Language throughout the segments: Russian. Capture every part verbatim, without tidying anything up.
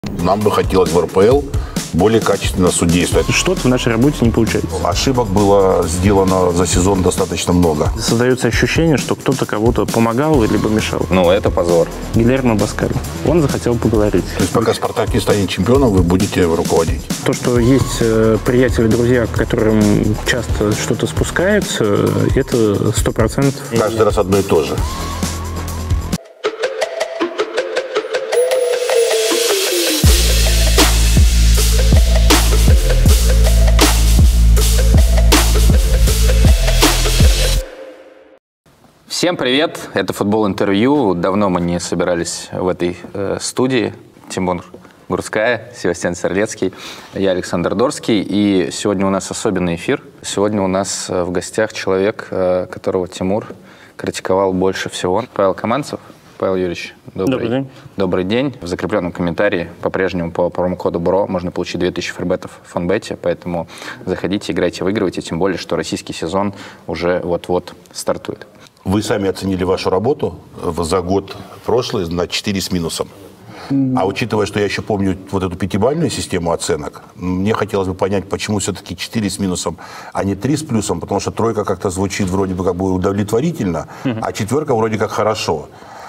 Нам бы хотелось в эр пэ эл более качественно судействовать. Что-то в нашей работе не получается. Ошибок было сделано за сезон достаточно много. Создается ощущение, что кто-то кого-то помогал либо мешал. Ну, это позор. Гильермо Баскаль. Он захотел поговорить. То есть пока «Спартак» не станет чемпионом, вы будете руководить? То, что есть э, приятели, друзья, к которым часто что-то спускается, это сто процентов. Каждый раз одно и то же. Всем привет! Это «Футбол Интервью». Давно мы не собирались в этой э, студии. Тимур Гурская, Себастьян Серлецкий, я Александр Дорский. И сегодня у нас особенный эфир. Сегодня у нас в гостях человек, э, которого Тимур критиковал больше всего. Павел Каманцев. Павел Юрьевич, добрый, добрый день. Добрый день. В закрепленном комментарии по-прежнему по промокоду БРО можно получить две тысячи фрибетов в фонбете, поэтому заходите, играйте, выигрывайте, тем более, что российский сезон уже вот-вот стартует. Вы сами оценили вашу работу за год прошлый на четыре с минусом. А учитывая, что я еще помню вот эту пятибалльную систему оценок, мне хотелось бы понять, почему все-таки четыре с минусом, а не три с плюсом, потому что тройка как-то звучит вроде бы как бы удовлетворительно, uh-huh. а четверка вроде как хорошо.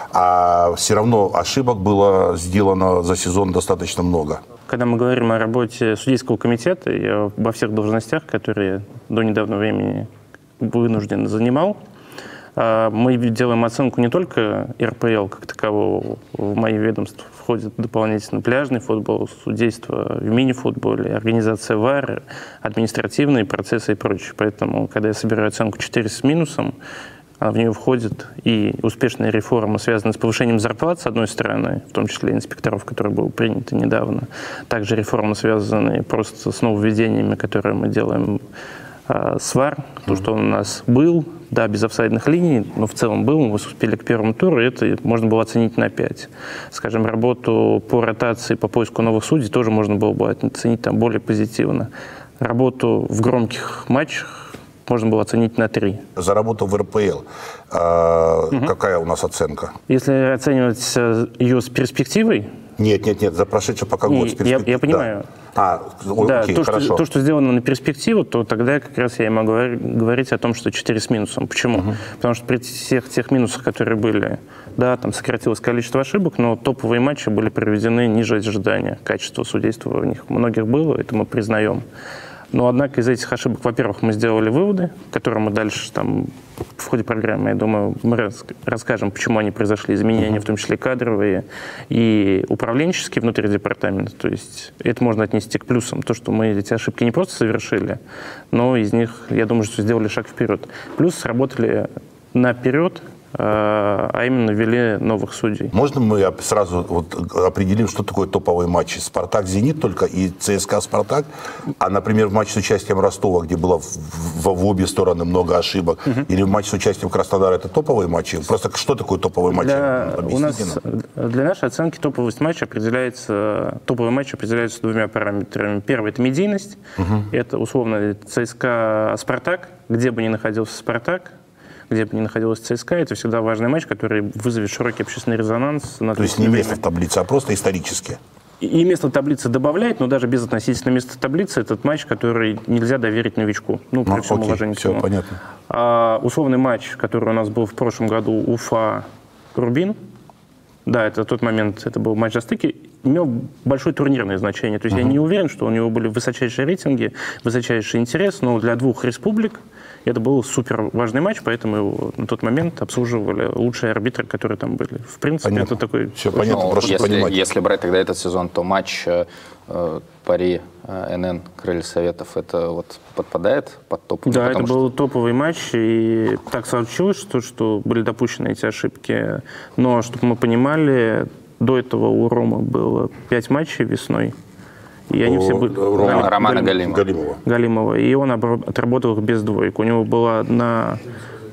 А все равно ошибок было сделано за сезон достаточно много. Когда мы говорим о работе судейского комитета и обо всех должностях, которые до недавнего времени вынужден занимал, мы делаем оценку не только эр пэ эл как такового. В мои ведомства входит дополнительно пляжный футбол, судейство в мини-футболе, организация ВАР, административные процессы и прочее. Поэтому, когда я собираю оценку четыре с минусом, в нее входит и успешная реформа, связанная с повышением зарплат, с одной стороны, в том числе инспекторов, которые были приняты недавно. Также реформа, связанная просто с нововведениями, которые мы делаем с ВАР, то, что он у нас был, да, без офсайдных линий, но в целом был, мы успели к первому туру, это можно было оценить на пять. Скажем, работу по ротации, по поиску новых судей тоже можно было бы оценить там более позитивно. Работу в громких матчах можно было оценить на три. За работу в эр пэ эл э, угу. какая у нас оценка? Если оценивать ее с перспективой, Нет, нет, нет, за прошедший пока год. Я, я понимаю. Да. А, да, окей, то, хорошо. Что, то, что сделано на перспективу, то тогда как раз я и могу говорить о том, что четыре с минусом. Почему? Uh-huh. Потому что при всех тех минусах, которые были, да, там сократилось количество ошибок, но топовые матчи были проведены ниже ожидания. Качество судейства в них многих было, это мы признаем. Но, однако, из этих ошибок, во-первых, мы сделали выводы, которые мы дальше там, в ходе программы, я думаю, мы рас расскажем, почему они произошли, изменения, uh-huh. в том числе кадровые и управленческие внутри департамента. То есть это можно отнести к плюсам. То, что мы эти ошибки не просто совершили, но из них, я думаю, что сделали шаг вперед. Плюс сработали наперед, а именно ввели новых судей. Можно мы сразу вот определим, что такое топовые матчи? «Спартак-Зенит» только и цэ эс ка «Спартак», а, например, в матче с участием Ростова, где было в, в, в обе стороны много ошибок, uh-huh. или в матче с участием Краснодара, это топовые матчи? Просто что такое топовый матч? Для, у нас, для нашей оценки топовость матча определяется, топовый матч определяется двумя параметрами. Первый – это медийность, uh-huh. это условно цэ эс ка «Спартак», где бы ни находился «Спартак», где бы ни находилась цэ эс ка, это всегда важный матч, который вызовет широкий общественный резонанс. На То есть не место в таблице, а просто исторически? И место таблицы добавляет, но даже без относительно места таблицы этот матч, который нельзя доверить новичку. Ну, при а, всем окей, уважении все к нему. понятно. А, условный матч, который у нас был в прошлом году, Уфа-Рубин, да, это тот момент, это был матч застыки, имел большое турнирное значение. То есть uh-huh. я не уверен, что у него были высочайшие рейтинги, высочайший интерес, но для двух республик это был супер важный матч, поэтому его на тот момент обслуживали лучшие арбитры, которые там были. В принципе, понятно. это такой... Все понятно, ну, прошу если, понимать. Если брать тогда этот сезон, то матч э, Пари эн эн Крылья Советов, это вот подпадает под топ? Да, ну, это что... был топовый матч, и так случилось, что, что были допущены эти ошибки. Но, чтобы мы понимали, до этого у Ромы было пять матчей весной. И они все были... Рома, Романа Галимова. Галимова. Галимова. И он отработал их без двоек. У него была одна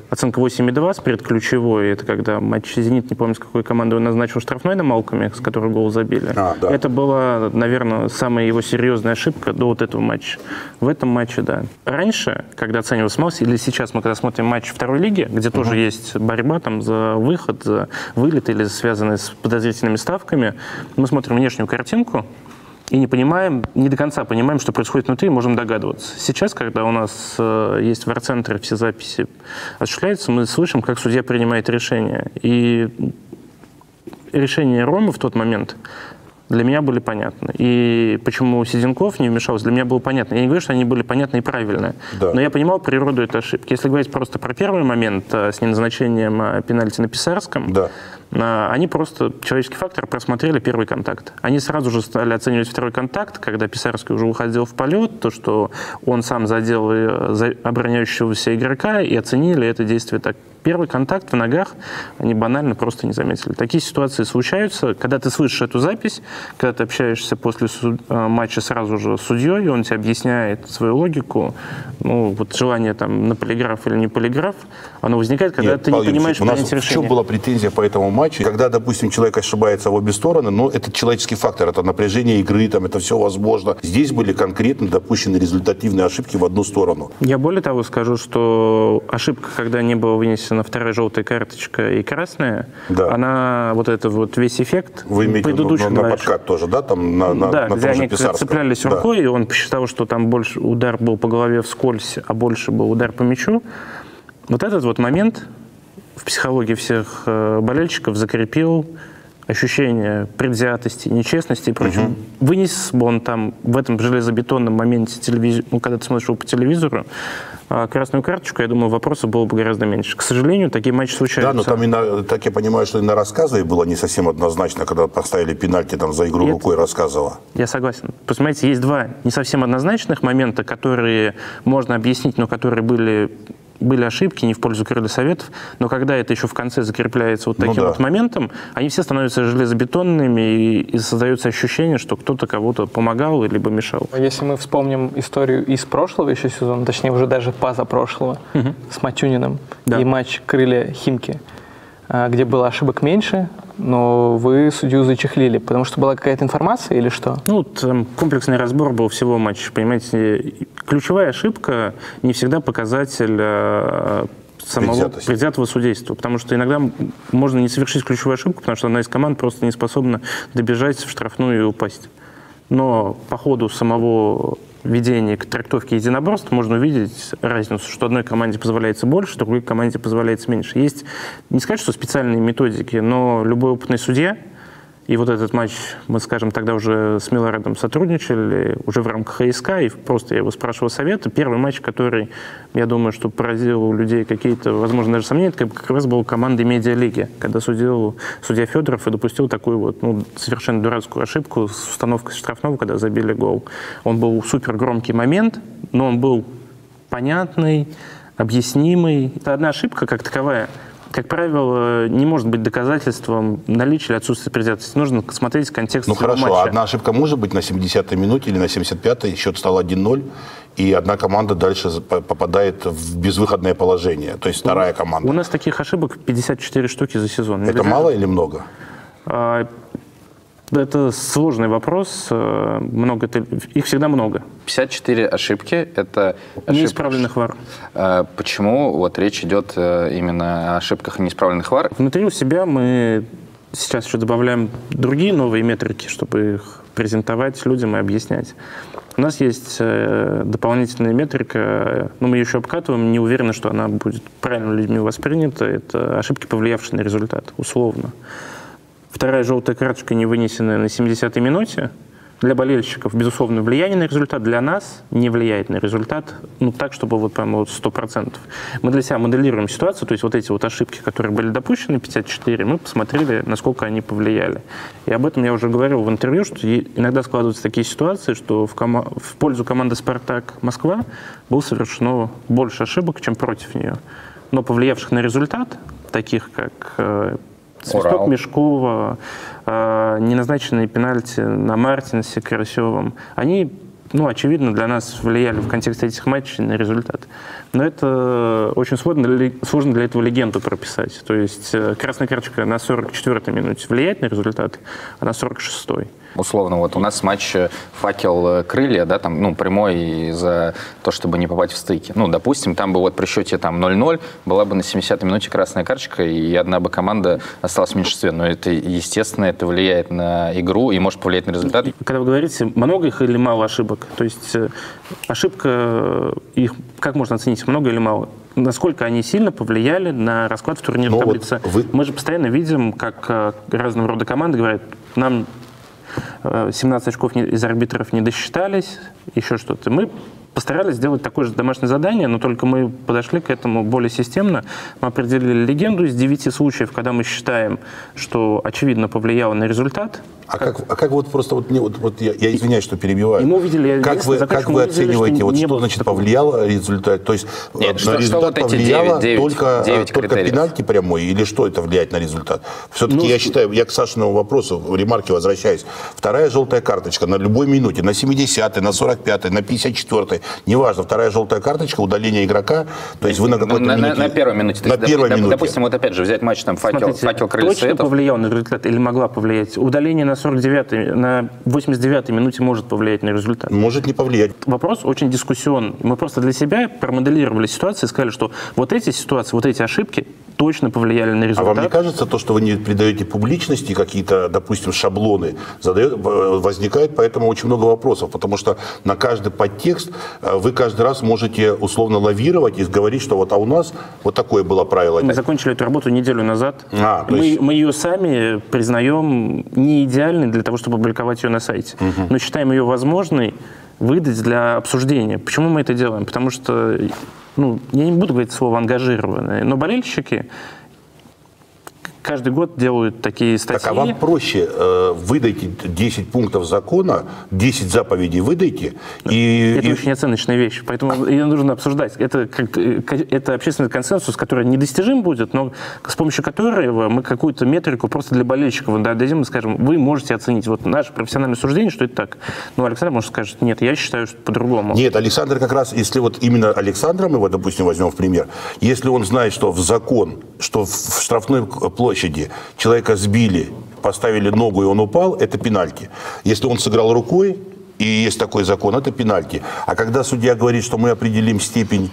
оценка восемь и два с предключевой. Это когда матч «Зенит», не помню, с какой командой он назначил штрафной на Малкоме, с которой гол забили. А, да. Это была, наверное, самая его серьезная ошибка до вот этого матча. В этом матче, да. Раньше, когда оценивался Малс, или сейчас мы когда смотрим матч второй лиги, где тоже uh-huh. есть борьба там за выход, за вылет или связанные с подозрительными ставками, мы смотрим внешнюю картинку, и не понимаем, не до конца понимаем, что происходит внутри, можем догадываться. Сейчас, когда у нас э, есть в ар-центре все записи осуществляются, мы слышим, как судья принимает решение. И решения Ромы в тот момент для меня были понятны. И почему Сиденков не вмешался, для меня было понятно. Я не говорю, что они были понятны и правильные, да. но я понимал природу этой ошибки. Если говорить просто про первый момент э, с неназначением пенальти на Писарском, да. Они просто человеческий фактор просмотрели первый контакт. Они сразу же стали оценивать второй контакт, когда Писарский уже уходил в полет, то, что он сам задел обороняющегося игрока, и оценили это действие так. Первый контакт в ногах они банально просто не заметили. Такие ситуации случаются, когда ты слышишь эту запись, когда ты общаешься после суд... матча сразу же с судьей, и он тебе объясняет свою логику. Ну, вот желание там на полиграф или не полиграф, оно возникает, когда Нет, ты Павел не понимаешь принятие решения. В чем была претензия по этому матчу? Когда, допустим, человек ошибается в обе стороны, но это человеческий фактор, это напряжение игры, там, это все возможно. Здесь были конкретно допущены результативные ошибки в одну сторону. Я более того скажу, что ошибка, когда не было вынесена вторая желтая карточка и красная, да. она, вот это вот весь эффект Вы имеете предыдущего на, на подкат тоже, да? Там на, на, да, на где они Писарском. Цеплялись да. рукой, и он посчитал, что там больше удар был по голове вскользь, а больше был удар по мячу. Вот этот вот момент в психологии всех болельщиков закрепил ощущение предвзятости, нечестности и прочего. Угу. Вынес бы он там в этом железобетонном моменте, телевиз... ну, когда ты смотришь его по телевизору, красную карточку, я думаю, вопросов было бы гораздо меньше. К сожалению, такие матчи случаются. Да, но там, и на, так я понимаю, что и на рассказы было не совсем однозначно, когда поставили пенальти там за игру и рукой это... рассказывала. Я согласен. Посмотрите, есть два не совсем однозначных момента, которые можно объяснить, но которые были... были ошибки, не в пользу крылья советов, но когда это еще в конце закрепляется вот таким ну, да. вот моментом, они все становятся железобетонными, и, и создается ощущение, что кто-то кого-то помогал либо мешал. Если мы вспомним историю из прошлого еще сезона, точнее уже даже позапрошлого, угу. с Матюниным, да. и матч крылья-Химки, где было ошибок меньше, но вы судью зачехлили, потому что была какая-то информация или что? Ну, там комплексный разбор был всего матча, понимаете. Ключевая ошибка не всегда показатель э, самого предвзятого судейства, потому что иногда можно не совершить ключевую ошибку, потому что одна из команд просто не способна добежать в штрафную и упасть. Но по ходу самого ведения к трактовке единоборств можно увидеть разницу, что одной команде позволяется больше, другой команде позволяется меньше. Есть, не сказать, что специальные методики, но любой опытный судья, и вот этот матч, мы, скажем, тогда уже с Милорадом сотрудничали, уже в рамках ХСК, и просто я его спрашивал совета. Первый матч, который, я думаю, что поразил у людей какие-то, возможно, даже сомнения, это как раз был командой медиалиги, когда судил судья Федоров и допустил такую вот, ну, совершенно дурацкую ошибку с установкой штрафного, когда забили гол. Он был супер громкий момент, но он был понятный, объяснимый. Это одна ошибка как таковая, как правило, не может быть доказательством наличия или отсутствия предвзятости. Нужно смотреть контекст ну, всего матча. Ну хорошо, одна ошибка может быть на семидесятой минуте или на семьдесят пятой, счет стал один ноль, и одна команда дальше попадает в безвыходное положение, то есть вторая команда. У нас таких ошибок пятьдесят четыре штуки за сезон. Это Нельзя... мало или много? А... Это сложный вопрос. Много, их всегда много. пятьдесят четыре ошибки – это ошибки. Неисправленных вар. Почему вот речь идет именно о ошибках неисправленных вар? Внутри у себя мы сейчас еще добавляем другие новые метрики, чтобы их презентовать людям и объяснять. У нас есть дополнительная метрика, но мы ее еще обкатываем, не уверены, что она будет правильно людьми воспринята. Это ошибки, повлиявшие на результат, условно. Вторая желтая карточка, не вынесенная на семидесятой минуте, для болельщиков, безусловно, влияние на результат, для нас не влияет на результат, ну, так, чтобы вот прямо вот сто процентов. Мы для себя моделируем ситуацию, то есть вот эти вот ошибки, которые были допущены, пятьдесят четыре, мы посмотрели, насколько они повлияли. И об этом я уже говорил в интервью, что иногда складываются такие ситуации, что в, кома в пользу команды «Спартак Москва» было совершено больше ошибок, чем против нее. Но повлиявших на результат, таких как... Свисток Урал. Мешкова, э, неназначенные пенальти на Мартинсе, Карасевом, они ну, очевидно, для нас влияли в контексте этих матчей на результат. Но это очень сложно, сложно для этого легенду прописать. То есть красная карточка на сорок четвёртой минуте влияет на результат, а на сорок шестой. Условно, вот у нас матч «Факел-Крылья», да, там, ну, прямой за то, чтобы не попасть в стыки. Ну, допустим, там бы вот при счете там ноль-ноль была бы на семидесятой минуте красная карточка, и одна бы команда осталась в меньшинстве. Но это, естественно, это влияет на игру и может повлиять на результат. Когда вы говорите, много их или мало ошибок, то есть ошибка, их как можно оценить, много или мало? Насколько они сильно повлияли на расклад в турнирной таблице? Вот вы... Мы же постоянно видим, как разного рода команды говорят, нам семнадцать очков из арбитров не досчитались, еще что-то. Мы постарались сделать такое же домашнее задание, но только мы подошли к этому более системно. Мы определили легенду из девяти случаев, когда мы считаем, что очевидно повлияло на результат. А как, как, а как вот просто, вот, вот, вот я, я извиняюсь, что перебиваю. И мы увидели, как вы, как вы оцениваете, что вот что значит такого. Повлияло результат? То есть Нет, на что, результат что вот повлияло девять, только, девять только пенальти прямой, или что это влияет на результат? Все-таки ну, я считаю, я к Сашиному вопросу, в ремарке возвращаюсь. Вторая желтая карточка на любой минуте, на семидесятой, на сорок пятой, на пятьдесят четвёртой, неважно, вторая желтая карточка, удаление игрока, то есть вы на какой-то на, минуте... На, на первой минуте. На первой минуте. Допустим, вот опять же взять матч там «Факел», «Факел Крылья Точно Советов». повлиял на результат или могла повлиять? Удаление на сорок девятой, на восемьдесят девятой минуте может повлиять на результат? Может не повлиять. Вопрос очень дискуссионный. Мы просто для себя промоделировали ситуацию и сказали, что вот эти ситуации, вот эти ошибки точно повлияли на результат. А вам не кажется, то, что вы не придаете публичности, какие-то, допустим, шаблоны, задает, возникает поэтому очень много вопросов, потому что на каждый подтекст вы каждый раз можете условно лавировать и говорить, что вот а у нас вот такое было правило. Мы закончили эту работу неделю назад. А, мы, есть... мы ее сами признаем не идеальной для того, чтобы публиковать ее на сайте, угу. но считаем ее возможной выдать для обсуждения. Почему мы это делаем? Потому что, ну, я не буду говорить слово «ангажированные», но болельщики каждый год делают такие статьи. Так, а вам проще э, выдайте десять пунктов закона, десять заповедей выдайте. И, это и... очень оценочная вещь, поэтому ее нужно обсуждать. Это, как, это общественный консенсус, который недостижим будет, но с помощью которого мы какую-то метрику просто для болельщиков дадим и скажем, вы можете оценить вот наше профессиональное суждение, что это так. Но Александр может сказать, нет, я считаю, что по-другому. Нет, Александр как раз, если вот именно Александра мы его, допустим, возьмем в пример, если он знает, что в закон, что в штрафной площади человека сбили, поставили ногу, и он упал, это пенальти. Если он сыграл рукой, и есть такой закон, это пенальти. А когда судья говорит, что мы определим степень,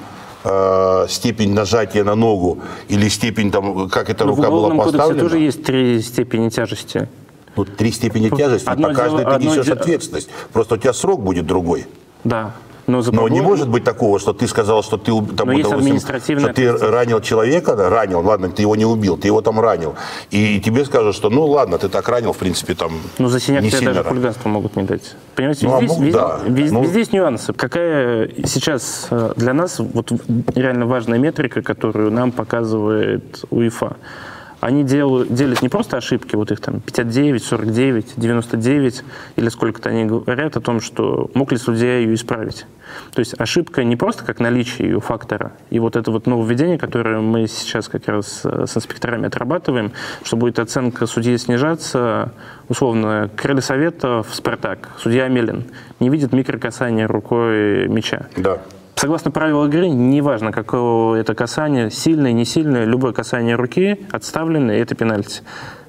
э, степень нажатия на ногу, или степень, там, как эта рука была поставлена... В Уголовном кодексе тоже есть три степени тяжести. Ну, три степени тяжести, одно по каждой дело, ты несешь дело... ответственность. Просто у тебя срок будет другой. Да. Но, Но погоду... не может быть такого, что ты сказал, что ты, там, допустим, что ты ранил человека, да, ранил, ладно, ты его не убил, ты его там ранил, и, и тебе скажут, что ну ладно, ты так ранил, в принципе, там. Ну за синяк тебе даже хулиганство могут не дать. Понимаете, ну, здесь, а, везде, да. везде, ну... везде есть нюансы. Какая сейчас для нас вот реально важная метрика, которую нам показывает УЕФА? Они делают, делят не просто ошибки, вот их там пятьдесят девять, сорок девять, девяносто девять, или сколько-то они говорят о том, что мог ли судья ее исправить. То есть ошибка не просто как наличие ее фактора. И вот это вот нововведение, которое мы сейчас как раз с инспекторами отрабатываем, что будет оценка судьи снижаться, условно, Крылья Советов, Спартак, судья Амелин не видит микрокасания рукой мяча. Да. Согласно правилам игры, неважно, какое это касание, сильное, не сильное, любое касание руки, отставленное, это пенальти.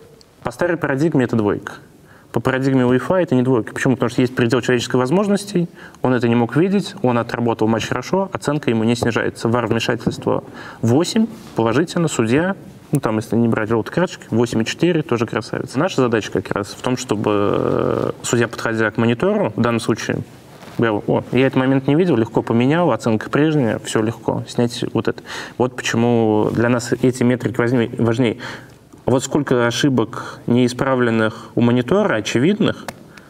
По старой парадигме это двойка. По парадигме УЕФА это не двойка. Почему? Потому что есть предел человеческой возможностей, он это не мог видеть, он отработал матч хорошо, оценка ему не снижается. ВАР вмешательство восемь, положительно, судья, ну там, если не брать желтые карточки, восемь и четыре, тоже красавица. Наша задача как раз в том, чтобы судья, подходя к монитору, в данном случае, говорил, о, я этот момент не видел, легко поменял, оценка прежняя, все легко, снять вот это. Вот почему для нас эти метрики важнее. Вот сколько ошибок неисправленных у монитора, очевидных,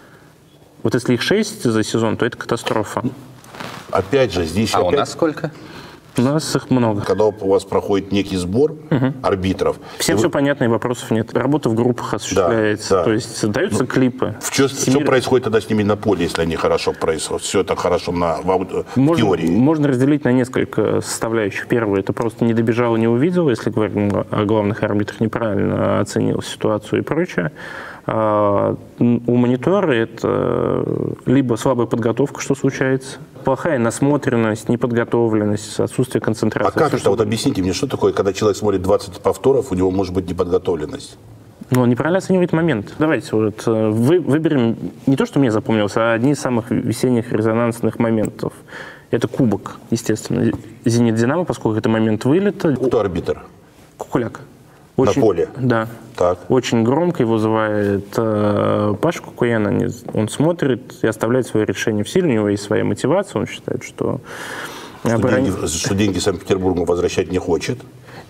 вот если их шесть за сезон, то это катастрофа. Опять же, здесь... А опять... у нас сколько? У нас их много. Когда у вас проходит некий сбор угу. арбитров... Всем вы... все понятно, и вопросов нет. Работа в группах осуществляется. Да, да. То есть даются ну, клипы. Что, что происходит тогда с ними на поле, если они хорошо происходят? Все это хорошо на, в, можно, в теории? Можно разделить на несколько составляющих. Первое, это просто не добежал, не увидел, если говорим о главных арбитрах, неправильно оценил ситуацию и прочее. А у монитора это либо слабая подготовка, что случается, плохая насмотренность, неподготовленность, отсутствие концентрации. А как это? Вот объясните мне, что такое, когда человек смотрит двадцать повторов, у него может быть неподготовленность? Ну, он неправильно оценивает момент. Давайте вот вы, выберем не то, что мне запомнилось, а одни из самых весенних резонансных моментов. Это кубок, естественно. «Зенит-Динамо», поскольку это момент вылета. Кто арбитр? Кукуляк. Очень, на поле? Да. Так. Очень громко его вызывает э, Паша Кукуян. Он смотрит и оставляет свое решение в силе. У него есть своя мотивация. Он считает, что... Что, оборон... деньги, что деньги Санкт-Петербургу возвращать не хочет?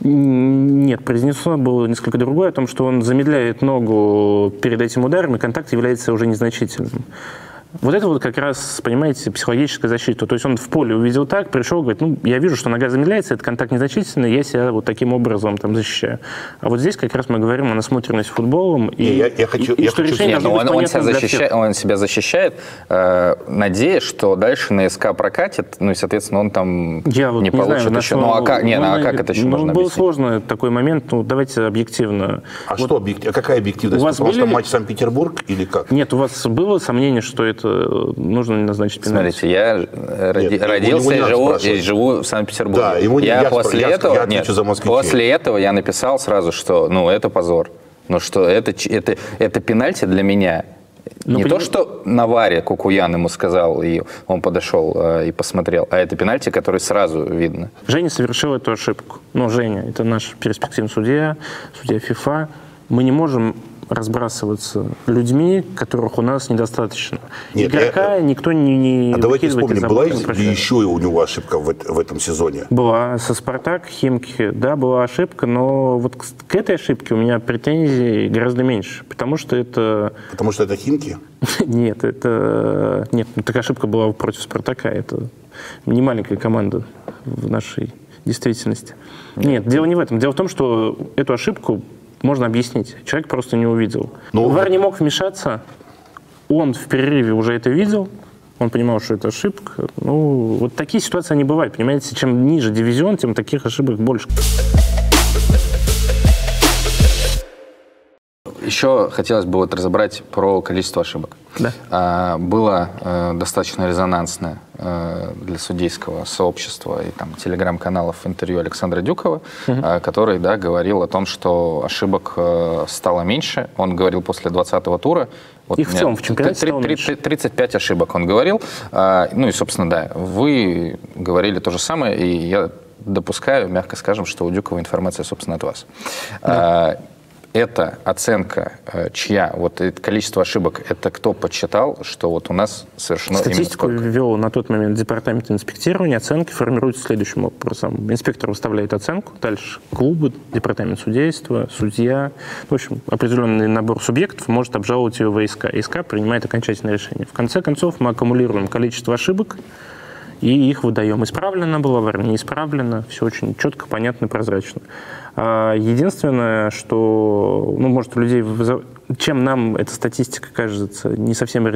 Нет, произнесено было несколько другое, о том, что он замедляет ногу перед этим ударом, и контакт является уже незначительным. Вот это вот как раз, понимаете, психологическая защита. То есть он в поле увидел так, пришел, говорит, ну, я вижу, что нога замедляется, этот контакт незначительный, я себя вот таким образом там защищаю. А вот здесь как раз мы говорим о насмотренности футболом, и, я, я хочу, и, я и что хочу... решение Нет, должно он, быть он, себя понятно защищает, он себя защищает, э, надеясь, что дальше на СК прокатит, ну и, соответственно, он там я вот не, не получит знаю, еще. что... Ну, а как, не, ну, а ну, как это еще ну, можно был объяснить? сложный такой момент, ну, давайте объективно. А вот, что объективно? А какая объективность? У вас Потому были... что матч Санкт-Петербург или как? Нет, у вас было сомнение, что это нужно назначить пенальти? Смотрите, я роди, Нет, родился и живу, и живу в Санкт-Петербурге. Да, ему не, я, я, после я, этого, я нет, за после этого я написал сразу, что ну это позор. Ну что это, это, это пенальти для меня. Но не поним... то, что на варе Кукуян ему сказал, и он подошел э, и посмотрел, а это пенальти, который сразу видно. Женя совершил эту ошибку. Но Женя, это наш перспективный судья, судья ФИФА. Мы не можем разбрасываться людьми, которых у нас недостаточно. Нет, Игрока я... никто не, не А давайте вспомним, была ли еще у него ошибка в, в этом сезоне? Была. Со «Спартак», «Химки», да, была ошибка, но вот к, к этой ошибке у меня претензий гораздо меньше, потому что это... Потому что это «Химки»? Нет, это... Нет, такая ошибка была против «Спартака», это не маленькая команда в нашей действительности. Нет, дело не в этом. Дело в том, что эту ошибку можно объяснить. Человек просто не увидел. Но... ВАР не мог вмешаться. Он в перерыве уже это видел. Он понимал, что это ошибка. Ну, вот такие ситуации они бывают. Понимаете, чем ниже дивизион, тем таких ошибок больше. Еще хотелось бы вот разобрать про количество ошибок. Да. А, было э, достаточно резонансное э, для судейского сообщества и там телеграм-каналов интервью Александра Дюкова, угу. э, который да, говорил о том, что ошибок э, стало меньше. Он говорил после двадцатого тура. Вот их в целом в чемпионате стало меньше. тридцать пять ошибок он говорил. А, ну и, собственно, да, вы говорили то же самое, и я допускаю, мягко скажем, что у Дюкова информация, собственно, от вас. Да. А, эта оценка, чья, вот это количество ошибок, это кто подсчитал, что вот у нас совершено Статистику именно сколько? ввел на тот момент департамент инспектирования. Оценки формируются следующим образом. Инспектор выставляет оценку, дальше клубы, департамент судейства, судья. В общем, определенный набор субъектов может обжаловать ее в ИСК. ИСК принимает окончательное решение. В конце концов, мы аккумулируем количество ошибок и их выдаем. Исправлено было, не исправлено. Все очень четко, понятно, прозрачно. Единственное, что, ну, может, у людей, чем нам эта статистика кажется не совсем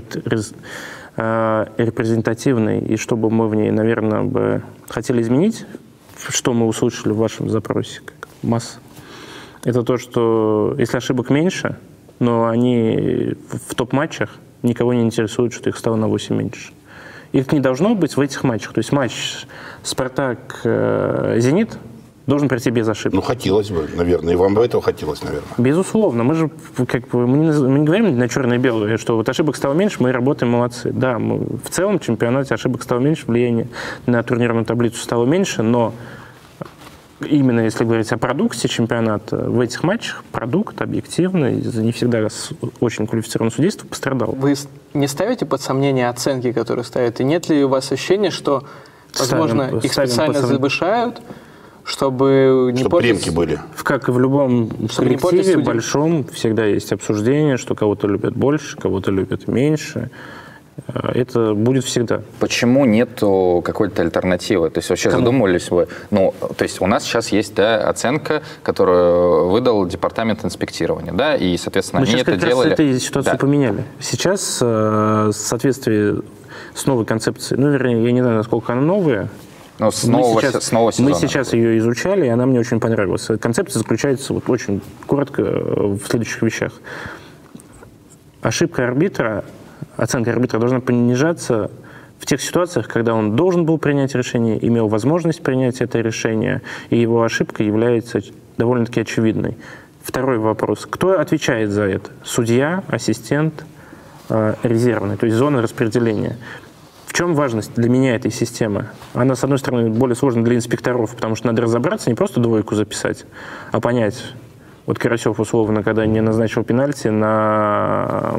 репрезентативной, и что бы мы в ней, наверное, бы хотели изменить, что мы услышали в вашем запросе, как масса, это то, что если ошибок меньше, но они в топ-матчах, никого не интересует, что их стало на восемь меньше. Их не должно быть в этих матчах. То есть матч «Спартак-Зенит» должен прийти без ошибок. Ну, хотелось бы, наверное. И вам бы этого хотелось, наверное. Безусловно. Мы же как бы, мы не, мы не говорим на черное и белое, что вот ошибок стало меньше, мы работаем, молодцы. Да, мы, в целом в чемпионате ошибок стало меньше, влияние на турнирную таблицу стало меньше, но именно если говорить о продукте чемпионата, в этих матчах продукт объективный, не всегда с очень квалифицированным судейством пострадал. Вы не ставите под сомнение оценки, которые ставят? И нет ли у вас ощущения, что, возможно, ставим, их специально ставим завышают, чтобы не чтобы портить... премки были? Как и в любом коллективе большом, всегда есть обсуждение, что кого-то любят больше, кого-то любят меньше. Это будет всегда. Почему нету какой-то альтернативы? То есть вообще Кому? задумывались вы? Ну, то есть у нас сейчас есть да, оценка, которую выдал департамент инспектирования, да, и, соответственно, Мы они это делали... Мы сейчас эту ситуацию да. поменяли. Сейчас, в соответствии с новой концепцией, ну, вернее, я не знаю, насколько она новая, Но с, нового, мы сейчас, с нового сезона. Мы сейчас ее изучали, и она мне очень понравилась. Концепция заключается вот очень коротко в следующих вещах. ошибка арбитра, оценка арбитра должна понижаться в тех ситуациях, когда он должен был принять решение, имел возможность принять это решение, и его ошибка является довольно-таки очевидной. Второй вопрос. Кто отвечает за это? Судья, ассистент, э, резервный, то есть зона распределения. В чем важность для меня этой системы? Она, с одной стороны, более сложна для инспекторов, потому что надо разобраться, не просто двойку записать, а понять. Вот Карасев, условно, когда не назначил пенальти на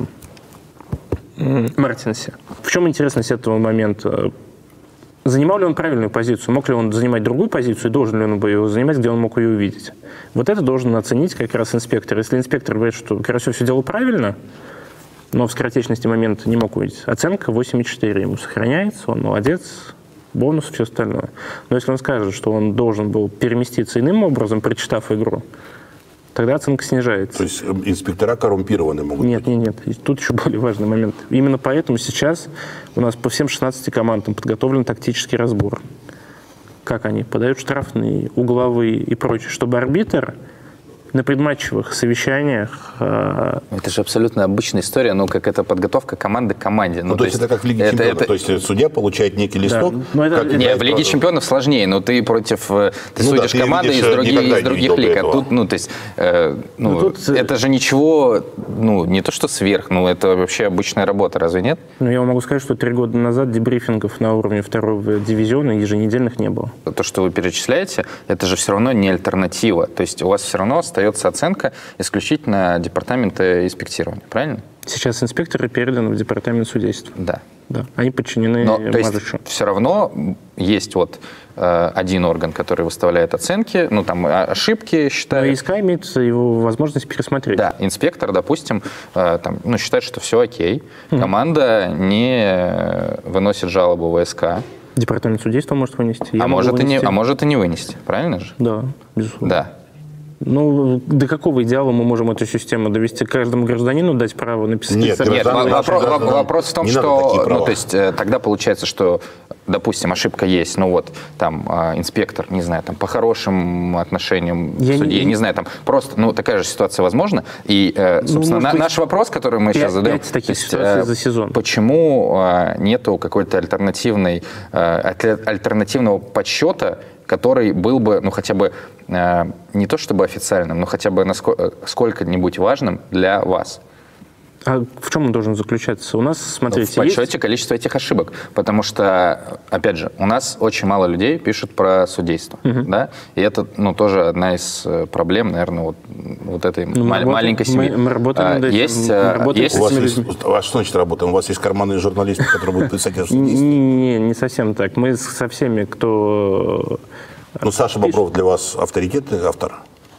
Мартинсе. В чем интересность этого момента? Занимал ли он правильную позицию? Мог ли он занимать другую позицию? И должен ли он был ее занимать, где он мог ее увидеть? Вот это должен оценить как раз инспектор. Если инспектор говорит, что Карасев все делал правильно, но в скоротечности момента не мог увидеть, оценка восемь и четыре ему сохраняется, он молодец, бонус, все остальное. Но если он скажет, что он должен был переместиться иным образом, прочитав игру, тогда оценка снижается. То есть инспектора коррумпированы могут нет, быть? Нет, нет, нет. Тут еще более важный момент. Именно поэтому сейчас у нас по всем шестнадцати командам подготовлен тактический разбор. Как они подают штрафные, угловые и прочее, чтобы арбитр на предматчевых совещаниях... Э... Это же абсолютно обычная история, ну, как это подготовка команды к команде. Ну, ну то, то есть это как в Лиге это, Чемпионов, это... то есть судья получает некий листок... Да. Это, как... Не, в Лиге Чемпионов сложнее, но ты против... Ты ну, судишь да, ты команды из других, из других лиг, а тут, ну, то есть, э, ну, ну, тут... это же ничего, ну, не то что сверх, ну, это вообще обычная работа, разве нет? Ну, я вам могу сказать, что три года назад дебрифингов на уровне второго дивизиона еженедельных не было. То, что вы перечисляете, это же все равно не альтернатива, то есть у вас все равно остается оценка исключительно департамента инспектирования, правильно? Сейчас инспекторы переданы в департамент судейства. Да. Да. Они подчинены Но, то есть, все равно есть вот э, один орган, который выставляет оценки, ну там ошибки считает. Но ИСК имеет его возможность пересмотреть. Да, инспектор, допустим, э, там, ну, считает, что все окей, mm-hmm. команда не выносит жалобу в ВСК. Департамент судейства может вынести. А может, и не, а может и не вынести, правильно же? Да, безусловно. Да. Ну, до какого идеала мы можем эту систему довести? Каждому гражданину дать право написать? Нет, нет вопрос, вопрос в том, что, ну, то есть, тогда получается, что, допустим, ошибка есть, ну вот, там, инспектор, не знаю, там, по хорошим отношениям я судьи, не... не знаю, там, просто, ну, такая же ситуация возможна. И, собственно, ну, на, наш вопрос, который мы сейчас задаем, таких есть, ситуаций за сезон. Почему нету какой-то альтернативной, альтернативного подсчета, который был бы, ну, хотя бы э, не то чтобы официальным, но хотя бы сколько-нибудь важным для вас. А в чем он должен заключаться? У нас, смотрите, в подсчете есть... количества этих ошибок. Потому что, опять же, у нас очень мало людей пишут про судейство. Угу. Да? И это, ну, тоже одна из проблем, наверное, вот, вот этой ну, мал- работаем, маленькой семьи. Мы, мы работаем над этим. Есть, мы работаем есть... У вас есть, а что значит работаем? У вас есть карманные журналисты, которые будут писать о судействе? Не, не совсем так. Мы со всеми, кто... Ну, Саша Бобров для вас авторитетный автор?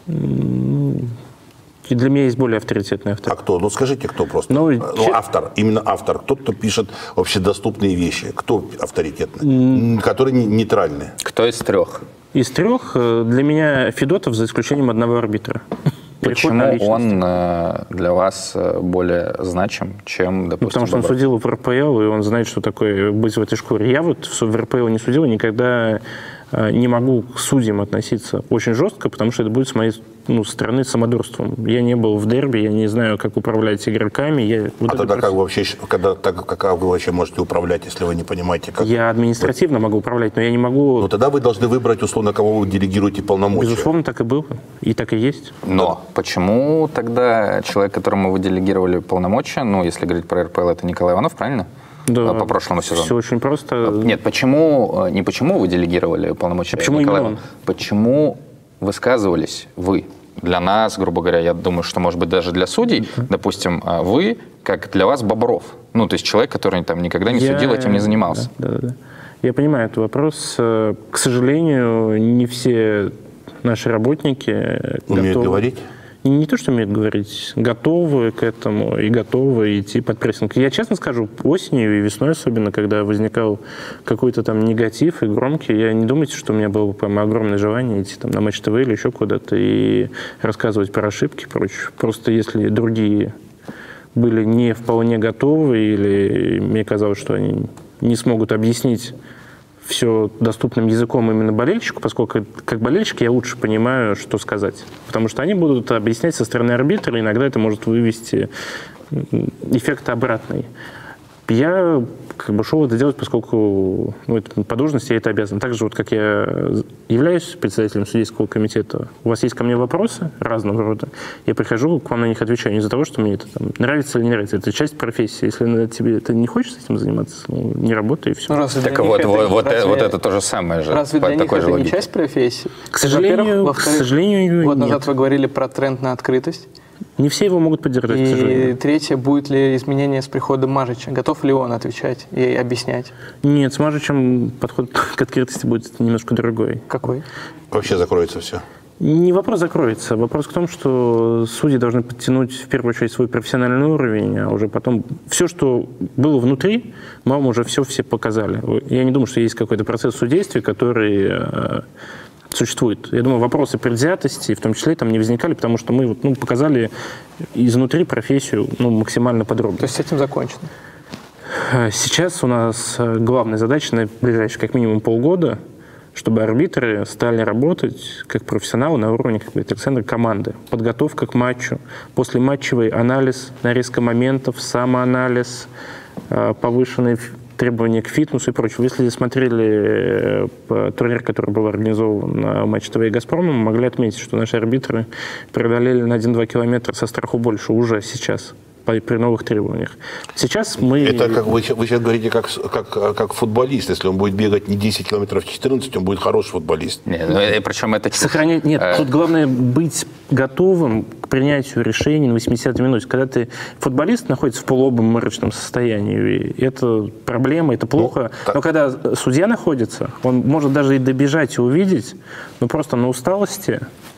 И для меня есть более авторитетный автор. А кто? Ну, скажите, кто просто. Ну, ну, че... автор, именно автор. Тот, кто пишет общедоступные вещи. Кто авторитетный? Mm. Который нейтральный. Кто из трех? Из трех для меня Федотов, за исключением одного арбитра. Почему он для вас более значим, чем, допустим, ну, потому что он Бобров? судил в эр пэ эл, и он знает, что такое быть в этой шкуре. Я вот в эр пэ эл не судил, и никогда не могу к судьям относиться очень жестко, потому что это будет с моей ну, стороны самодурством. Я не был в дерби, я не знаю, как управлять игроками. Я, вот а тогда как, вообще, когда, так, как вы вообще можете управлять, если вы не понимаете, как? Я административно могу управлять, но я не могу... Ну тогда вы должны выбрать, условно, кого вы делегируете полномочия. Безусловно, так и было. И так и есть. Но почему тогда человек, которому вы делегировали полномочия, ну, если говорить про эр пэ эл, это Николай Иванов, правильно? Да, по прошлому сезону. Все очень просто. Нет, почему, не почему вы делегировали полномочия? А почему Николая, именно он? Почему высказывались вы? Для нас, грубо говоря, я думаю, что, может быть, даже для судей, mm-hmm. допустим, вы, как для вас Бобров. Ну, то есть человек, который там никогда не я... судил, этим не занимался. Да, да, да. Я понимаю этот вопрос. К сожалению, не все наши работники умеют готовы... говорить? Не, не то, что умеют говорить, готовы к этому и готовы идти под прессинг. Я честно скажу, осенью и весной особенно, когда возникал какой-то там негатив и громкий, я не думайте, что у меня было прям огромное желание идти там на Матч ТВ или еще куда-то и рассказывать про ошибки и прочее. Просто если другие были не вполне готовы или мне казалось, что они не смогут объяснить все доступным языком именно болельщику, поскольку как болельщик я лучше понимаю, что сказать. Потому что они будут объяснять со стороны арбитра, иногда это может вывести эффект обратный. Я как бы шел это делать, поскольку ну, это, по должности я это обязан. Так же, вот, как я являюсь председателем судейского комитета, у вас есть ко мне вопросы разного рода, я прихожу, к вам на них отвечаю не из-за того, что мне это там, нравится или не нравится. Это часть профессии. Если тебе это не хочется этим заниматься, ну, не работай, и все. Ну, разве так вот, это, вот, вот, разве, вот это то же самое же. Разве для них это логике. Не часть профессии? К сожалению, к сожалению, год нет. назад вы говорили про тренд на открытость. Не все его могут поддержать, и к сожалению. И третье, будет ли изменение с приходом Мажича? Готов ли он отвечать и объяснять? Нет, с Мажичем подход к открытости будет немножко другой. Какой? Вообще закроется все. Не вопрос закроется. Вопрос в том, что судьи должны подтянуть в первую очередь свой профессиональный уровень, а уже потом все, что было внутри, мы вам уже все все показали. Я не думаю, что есть какой-то процесс судействия, который существует. Я думаю, вопросы предвзятости, в том числе, там не возникали, потому что мы вот, ну, показали изнутри профессию ну, максимально подробно. То есть с этим закончено? Сейчас у нас главная задача на ближайшие как минимум полгода, чтобы арбитры стали работать как профессионалы на уровне, как говорит Александр, команды. Подготовка к матчу, послематчевый анализ, нарезка моментов, самоанализ, повышенный требования к фитнесу и прочего. Если смотрели турнир, который был организован на Матч ТВ и Газпрома, мы могли отметить, что наши арбитры преодолели на один-два километра со страху больше уже сейчас при новых требованиях. Сейчас мы... Это как вы, вы сейчас говорите, как, как, как футболист. Если он будет бегать не десять километров, четырнадцать, он будет хороший футболист. Нет, ну, и причем это... Сохранять... Нет, а... тут главное быть готовым к принятию решений на восьмидесятой минуте. Когда ты футболист находится в полуобморочном состоянии, это проблема, это плохо. Ну, но когда судья находится, он может даже и добежать и увидеть, но просто на усталости...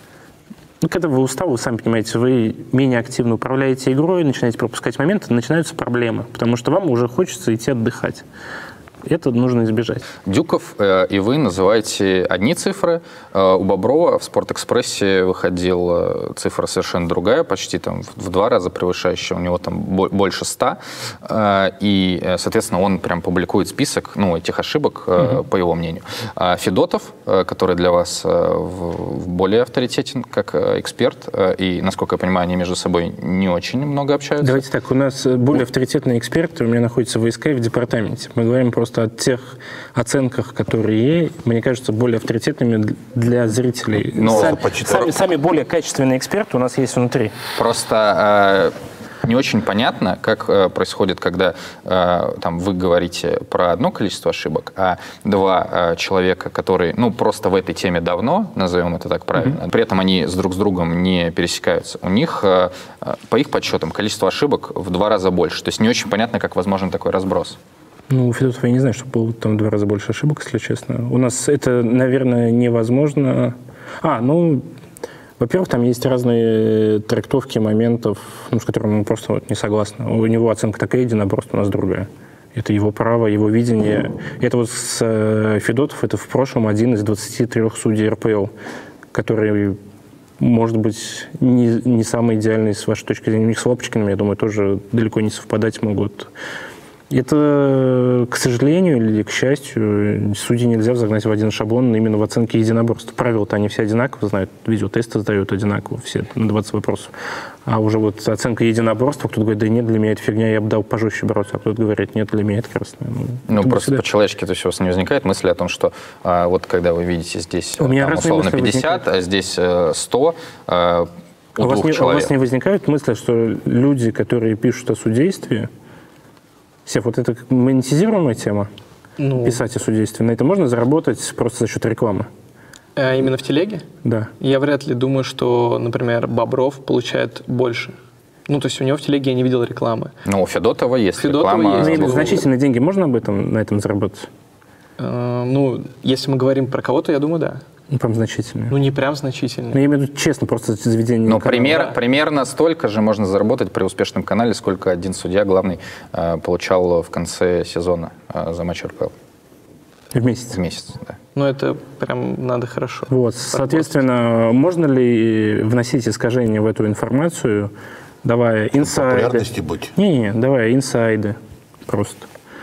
Ну, когда вы усталы, вы сами понимаете, вы менее активно управляете игрой, начинаете пропускать моменты, начинаются проблемы, потому что вам уже хочется идти отдыхать. Это нужно избежать. Дюков э, и вы называете одни цифры. Э, у Боброва в «Спортэкспрессе» выходила цифра совершенно другая, почти там в два раза превышающая. У него там больше ста. Э, и, соответственно, он прям публикует список ну, этих ошибок, э, угу. по его мнению. А Федотов, э, который для вас э, в, более авторитетен как э, эксперт, э, и, насколько я понимаю, они между собой не очень много общаются. Давайте так, у нас более авторитетные эксперты у меня находятся в ВСК и в департаменте. Мы говорим просто о тех оценках, которые, мне кажется, более авторитетными для зрителей. Но сами, сами, сами более качественные эксперты у нас есть внутри. Просто э, не очень понятно, как э, происходит, когда э, там, вы говорите про одно количество ошибок, а два э, человека, которые ну, просто в этой теме давно, назовем это так правильно, mm-hmm. при этом они с друг с другом не пересекаются. У них, э, по их подсчетам, количество ошибок в два раза больше. То есть не очень понятно, как возможен такой разброс. Ну, у Федотова я не знаю, что было там в два раза больше ошибок, если честно. У нас это, наверное, невозможно. А, ну, во-первых, там есть разные трактовки моментов, ну, с которыми мы просто вот не согласны. У него оценка такая, единоборство у нас другая. Это его право, его видение. Это вот с Федотов, это в прошлом один из двадцати трёх судей эр пэ эл, который, может быть, не, не самый идеальный с вашей точки зрения. У них с Лапочкиным, я думаю, тоже далеко не совпадать могут. Это, к сожалению или к счастью, судей нельзя загнать в один шаблон именно в оценке единоборств. Правила-то они все одинаково знают, видеотесты сдают одинаково, все на двадцать вопросов. А уже вот оценка единоборства, кто-то говорит, да нет, для меня это фигня, я бы дал пожестче бороться, а кто-то говорит, нет, для меня это красное. Ну, ну просто всегда... по-человечески, то есть у вас не возникает мысли о том, что а, вот когда вы видите здесь у меня там, условно пятьдесят, возникают. А здесь э, сто, э, у, у, вас не, у вас не возникают мысли, что люди, которые пишут о судействе, Сев, вот это монетизируемая тема, ну, писать о судействе, на это можно заработать просто за счет рекламы? А именно в телеге? Да. Я вряд ли думаю, что, например, Бобров получает больше. Ну, то есть у него в телеге я не видел рекламы. Ну, у Федотова есть Федотова реклама. Есть. Ну, значительные деньги можно об этом, на этом заработать? Э, ну, если мы говорим про кого-то, я думаю, да. Ну, прям значительные. Ну, не прям значительные. Ну, я имею в виду, честно, просто заведение Ну, пример, да. примерно столько же можно заработать при успешном канале, сколько один судья главный э, получал в конце сезона э, за матч эр пэ эл. В месяц? В месяц, да. Ну, это прям надо хорошо. Вот, соответственно, можно ли вносить искажения в эту информацию, давая инсайды? Популярности быть. Не-не, давая инсайды просто.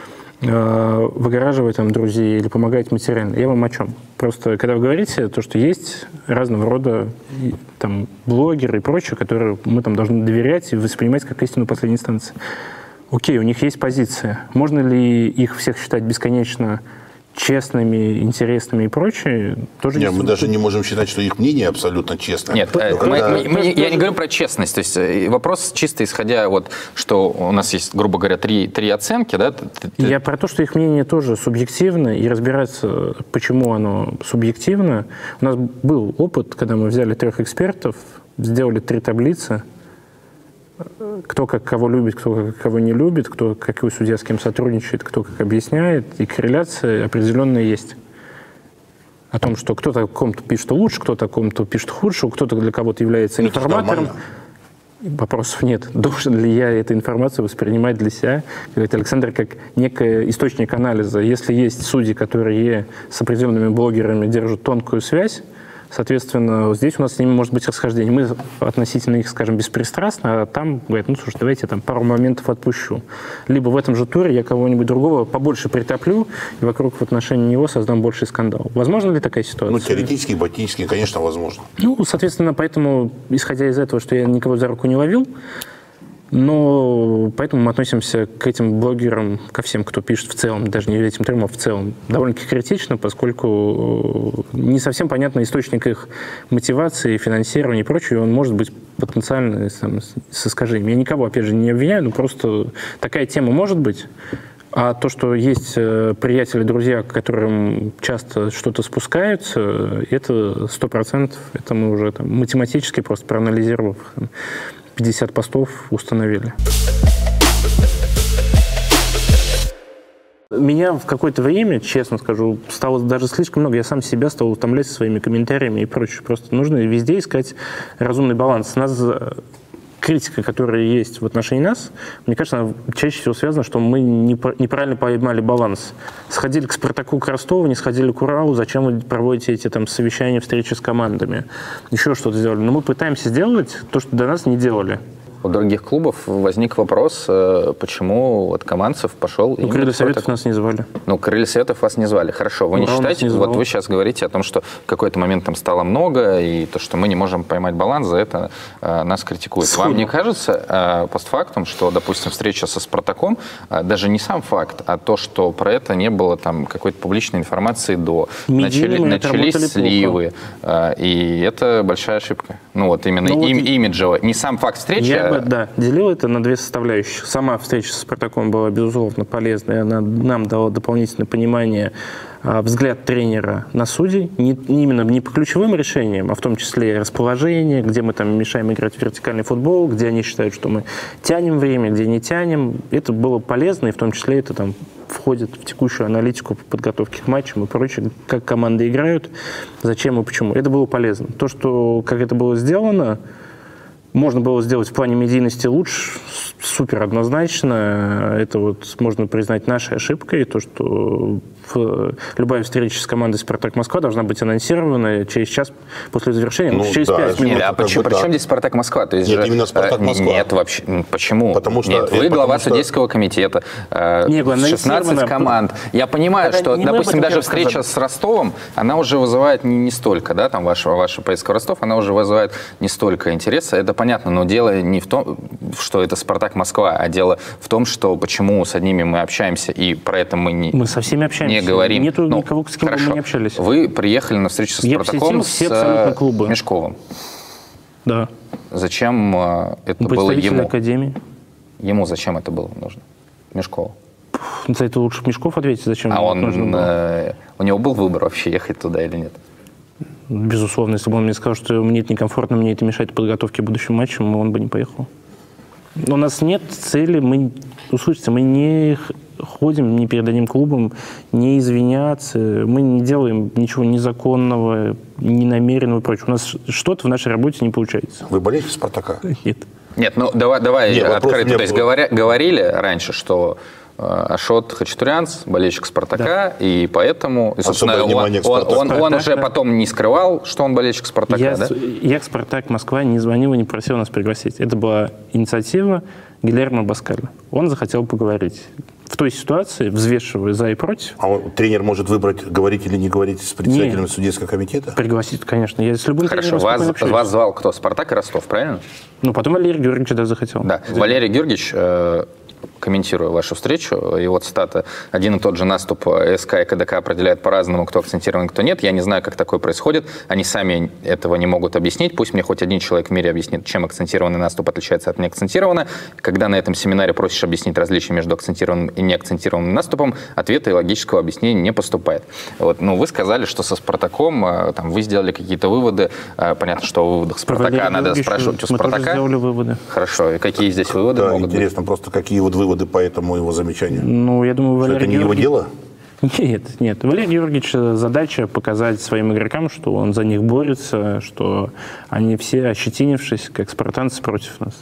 э, выгораживать там друзей или помогать материально. Я вам о чем? Просто когда вы говорите, то, что есть разного рода там блогеры и прочее, которые мы там должны доверять и воспринимать как истину последней инстанции. Окей, у них есть позиция. Можно ли их всех считать бесконечно честными, интересными и прочее? Тоже Нет, есть... мы даже не можем считать, что их мнение абсолютно честное. Нет, Но мы, когда... мы, мы, я не говорю про честность. То есть вопрос чисто исходя, вот, что у нас есть, грубо говоря, три, три оценки. Да? Я про то, что их мнение тоже субъективно, и разбираться, почему оно субъективно. У нас был опыт, когда мы взяли трех экспертов, сделали три таблицы, кто как кого любит, кто как кого не любит, кто какой судья с кем сотрудничает, кто как объясняет, и корреляция определенная есть. О том, что кто-то кому-то пишет лучше, кто-то кому-то пишет хуже, кто-то для кого-то является информатором. Вопросов нет. Должен ли я эту информацию воспринимать для себя? Говорит Александр, как некий источник анализа. Если есть судьи, которые с определенными блогерами держат тонкую связь, соответственно, здесь у нас с ними может быть расхождение. Мы относительно их, скажем, беспристрастны, а там говорят, ну, слушай, давайте я там пару моментов отпущу. Либо в этом же туре я кого-нибудь другого побольше притоплю, и вокруг в отношении него создам больший скандал. Возможно ли такая ситуация? Ну, теоретически, ботанически, конечно, возможно. Ну, соответственно, поэтому, исходя из этого, что я никого за руку не ловил, но поэтому мы относимся к этим блогерам, ко всем, кто пишет в целом, даже не этим трем, а в целом, довольно-таки критично, поскольку не совсем понятный источник их мотивации, финансирования и прочего, и он может быть потенциально там, с искажением. Я никого, опять же, не обвиняю, но просто такая тема может быть. А то, что есть приятели, друзья, к которым часто что-то спускаются, это сто процентов, это мы уже там, математически просто проанализировав пятьдесят постов установили. Меня в какое-то время, честно скажу, стало даже слишком много. Я сам себя стал утомлять своими комментариями и прочее. Просто нужно везде искать разумный баланс. Нас критика, которая есть в отношении нас, мне кажется, она чаще всего связана, что мы неправильно поймали баланс. Сходили к Спартаку, к Ростову, не сходили к Уралу, зачем вы проводите эти там совещания, встречи с командами, еще что-то сделали. Но мы пытаемся сделать то, что до нас не делали. У других клубов возник вопрос, почему вот Каманцев пошел... Ну, Крылья Советов нас не звали. Ну, Крылья Советов вас не звали. Хорошо, вы не считаете, вот вы сейчас говорите о том, что в какой-то момент там стало много, и то, что мы не можем поймать баланс, за это э, нас критикуют. Сходу. Вам не кажется э, постфактум, что, допустим, встреча со Спартаком, э, даже не сам факт, а то, что про это не было там какой-то публичной информации до... Начали, начались сливы, э, и это большая ошибка. Ну, вот именно ну, им, вот... имиджево. Не сам факт встречи, Я Да, делил это на две составляющие. Сама встреча со Спартаком была, безусловно, полезной. Она нам дала дополнительное понимание, взгляд тренера на судей. Не, не именно не по ключевым решениям, а в том числе расположение, где мы там мешаем играть в вертикальный футбол, где они считают, что мы тянем время, где не тянем. Это было полезно, и в том числе это там входит в текущую аналитику по подготовке к матчам и прочее, как команды играют, зачем и почему. Это было полезно. То, что как это было сделано, можно было сделать в плане медийности лучше, супер однозначно. Это вот можно признать нашей ошибкой. То, что в, любая встреча с командой «Спартак Москва» должна быть анонсирована через час после завершения, ну, через да, пять минут. Нет, а почему, при чем здесь «Спартак Москва»? То есть нет, же, именно «Спартак Москва». Нет, вообще. Почему? Потому что, нет, вы это, глава что... судейского комитета, нет, шестнадцать команд. Я понимаю, это что, допустим, даже встреча сказать. с Ростовом, она уже вызывает не, не столько, да, там ваша, ваша поездка в Ростов, она уже вызывает не столько интереса. Это понятно, но дело не в том, что это «Спартак Москва», а дело в том, что почему с одними мы общаемся, и про это мы не, мы со всеми общаемся. не говорим. Нету ну, никого, с кем хорошо. мы не общались. Вы приехали на встречу со Спартаком с Мешковым. Да. Зачем это было ему? Академии. Ему зачем это было нужно? Мешкову. За это лучше Мешков ответить, зачем а ему он, нужно было. Э, у него был выбор вообще, ехать туда или нет? Безусловно, если бы он мне сказал, что мне это некомфортно, мне это мешает подготовке к будущим матчам, он бы не поехал. У нас нет цели, мы, услышите, мы не ходим, не передадим клубам, не извиняться, мы не делаем ничего незаконного, ненамеренного и прочего. У нас что-то в нашей работе не получается. Вы болеете в «Спартака»? Нет. Нет, ну давай, давай Нет, открыто. То есть говоря, говорили раньше, что Ашот Хачатурянц, болельщик «Спартака», да. и поэтому, и, собственно, он, он, он, он уже потом не скрывал, что он болельщик «Спартака», я, да? Я к «Спартак Москва» не звонил и не просил нас пригласить. Это была инициатива Гильермо Баскаля. Он захотел поговорить. в той ситуации, взвешивая за и против. А он, тренер может выбрать, говорить или не говорить с председателем Нет. судейского комитета? Пригласить, конечно. Я с любым Хорошо, вас, вас звал кто? Спартак и Ростов, правильно? Ну, потом Валерий Георгиевич да, захотел. Да. Валерий Георгиевич, э, комментируя вашу встречу, его цитата: «Один и тот же наступ СК и КДК определяют по-разному, кто акцентирован, кто нет. Я не знаю, как такое происходит. Они сами этого не могут объяснить. Пусть мне хоть один человек в мире объяснит, чем акцентированный наступ отличается от неакцентированного. Когда на этом семинаре просишь объяснить различия между акцентированным и неакцентированным наступом, ответа и логического объяснения не поступает». Вот, ну, вы сказали, что со Спартаком там, вы сделали какие-то выводы. Понятно, что о выводах Спартака надо спрашивать у Спартака. Мы тоже сделали выводы. Хорошо. И какие здесь выводы Да, могут быть? интересно просто, какие вот выводы по этому его замечанию? Ну, я думаю, Валерий Что это не его Георгиевич... дело? Нет, нет. Валерий Георгиевич задача показать своим игрокам, что он за них борется, что они все ощетинившись, как спартанцы, против нас.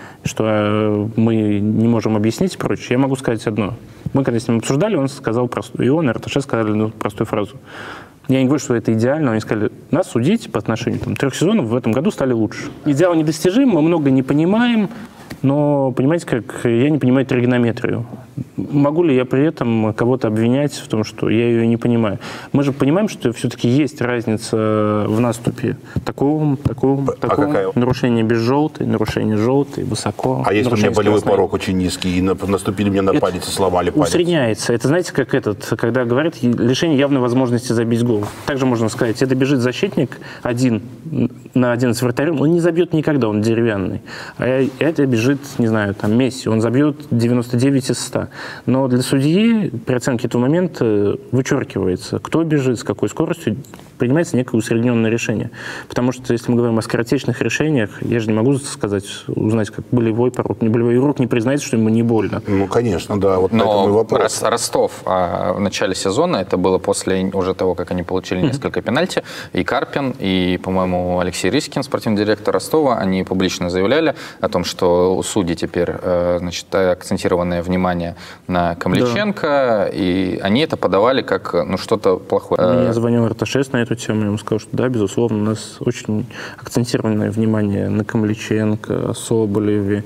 Что мы не можем объяснить и прочее. Я могу сказать одно. Мы когда с ним обсуждали, он сказал простую. И он, и Арташес сказали ну, простую фразу. Я не говорю, что это идеально. Они сказали, нас судить по отношению там, трех сезонов в этом году стали лучше. Идеал недостижим, мы много не понимаем. Но, понимаете, как я не понимаю тригонометрию. Могу ли я при этом кого-то обвинять в том, что я ее не понимаю? Мы же понимаем, что все-таки есть разница в наступе. Таком, таком, а таком. Какая? Нарушение без желтой, нарушение желтой, высоко. А если у меня болевой скоростной. порог очень низкий, и наступили мне на Это палец и сломали палец? Усредняется. Это, знаете, как этот, когда говорят, лишение явной возможности забить гол. Также можно сказать, это бежит защитник один на один с вратарем, он не забьет никогда, он деревянный. А это бежит, не знаю, там Месси, он забьет девяносто девять из ста. Но для судьи при оценке этого момента вычеркивается, кто бежит, с какой скоростью, принимается некое усредненное решение. Потому что, если мы говорим о скоротечных решениях, я же не могу сказать, узнать, как болевой порог. Не болевой игрок не признается, что ему не больно. Ну, конечно, да. Вот поэтому и Но вопрос. Ростов а, в начале сезона, это было после уже того, как они получили несколько пенальти, и Карпин, и, по-моему, Алексей Рискин, спортивный директор Ростова, они публично заявляли о том, что у судей теперь значит, акцентированное внимание на Камличенко, да. И они это подавали как ну, что-то плохое. Мне звонил Арташес на эту тему, я ему сказал, что да, безусловно, у нас очень акцентированное внимание на Камличенко, Соболеве,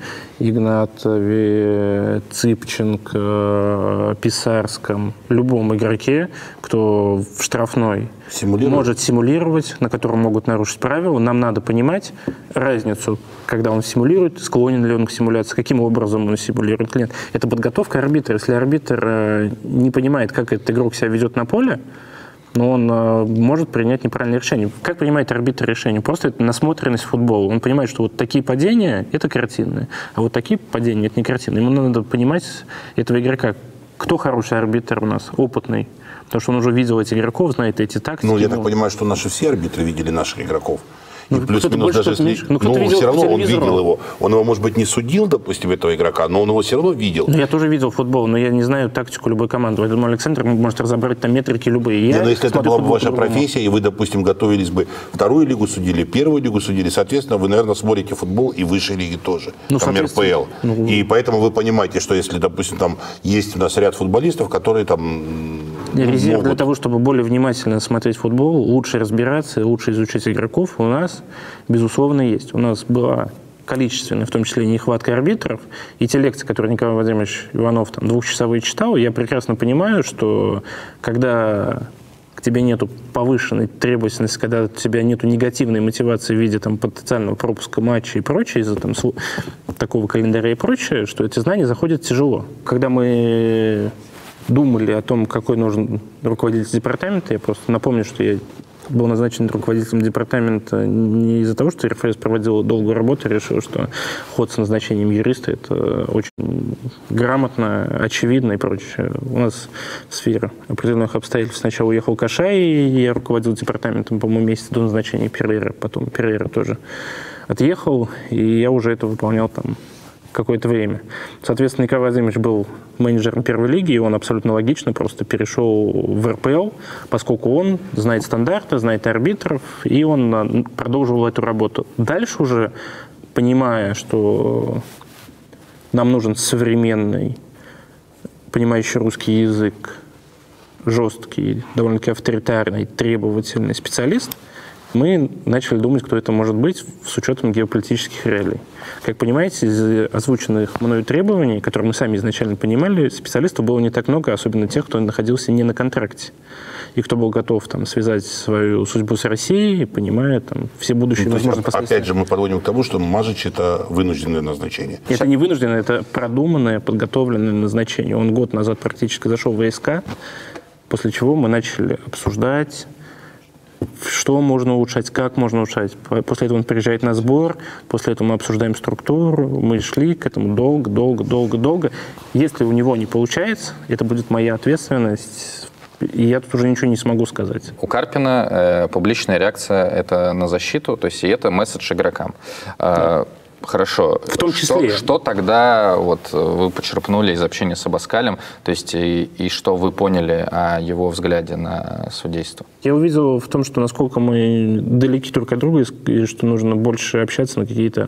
Игнатове, Цыпченко, Писарском, любом игроке, кто в штрафной может симулировать, на котором могут нарушить правила. Нам надо понимать разницу, когда он симулирует, склонен ли он к симуляции, каким образом он симулирует клиент. Это подготовка арбитра. Если арбитр не понимает, как этот игрок себя ведет на поле, но он э, может принять неправильное решение. Как принимает арбитр решение? Просто это насмотренность футбола. Он понимает, что вот такие падения – это картинные, а вот такие падения – это не картинные. Ему надо понимать этого игрока. Кто хороший арбитр у нас? Опытный. Потому что он уже видел этих игроков, знает эти тактики. Ну, я так понимаю, что наши все арбитры видели наших игроков. И Ну, плюс-минус даже если... Ну, ну все равно он видел его. Он его, может быть, не судил, допустим, этого игрока, но он его все равно видел. Ну, я тоже видел футбол, но я не знаю тактику любой команды. Я думаю, Александр может разобрать там метрики любые. Я не, но если это была бы ваша профессия, и вы, допустим, готовились бы вторую лигу судили, первую лигу судили, соответственно, вы, наверное, смотрите футбол и высшей лиги тоже, ну, там эр пэ эл. Ну, и поэтому вы понимаете, что если, допустим, там есть у нас ряд футболистов, которые там... Резерв могут... для того, чтобы более внимательно смотреть футбол, лучше разбираться, лучше изучать игроков, у нас, безусловно, есть. У нас была количественная, в том числе, нехватка арбитров. И те лекции, которые Николай Владимирович Иванов там двухчасовые читал, я прекрасно понимаю, что когда к тебе нету повышенной требовательности, когда у тебя нету негативной мотивации в виде там, потенциального пропуска матча и прочее, из-за там, такого календаря и прочее, что эти знания заходят тяжело. Когда мы думали о том, какой нужен руководитель департамента, я просто напомню, что я был назначен руководителем департамента не из-за того, что эр эф эс проводил долгую работу, решил, что ход с назначением юриста – это очень грамотно, очевидно и прочее. У нас в сфере определенных обстоятельств сначала уехал Кашай, и я руководил департаментом, по-моему, месяц до назначения Перейра, потом Перейра тоже отъехал, и я уже это выполнял там какое-то время. Соответственно, Николай Владимирович был менеджером первой лиги, и он абсолютно логично просто перешел в эр пэ эл, поскольку он знает стандарты, знает арбитров, и он продолжил эту работу. Дальше уже, понимая, что нам нужен современный, понимающий русский язык, жесткий, довольно-таки авторитарный, требовательный специалист, Мы начали думать, кто это может быть, с учетом геополитических реалий. Как понимаете, из озвученных мною требований, которые мы сами изначально понимали, специалистов было не так много, особенно тех, кто находился не на контракте. И кто был готов там, связать свою судьбу с Россией, понимая там, все будущие ну, возможные последствия. Опять же, мы подводим к тому, что Мажич – это вынужденное назначение. Это не вынужденное, это продуманное, подготовленное назначение. Он год назад практически зашел в войска, после чего мы начали обсуждать, что можно улучшать, как можно улучшать. После этого он приезжает на сбор, после этого мы обсуждаем структуру, мы шли к этому долго, долго, долго, долго. Если у него не получается, это будет моя ответственность, и я тут уже ничего не смогу сказать. У Карпина э, публичная реакция – это на защиту, то есть и это месседж игрокам. Э, Хорошо. В том числе. Что, что тогда вот, вы почерпнули из общения с Абаскалем, то есть и, и что вы поняли о его взгляде на судейство? Я увидел в том, что насколько мы далеки друг от друга, и что нужно больше общаться на какие-то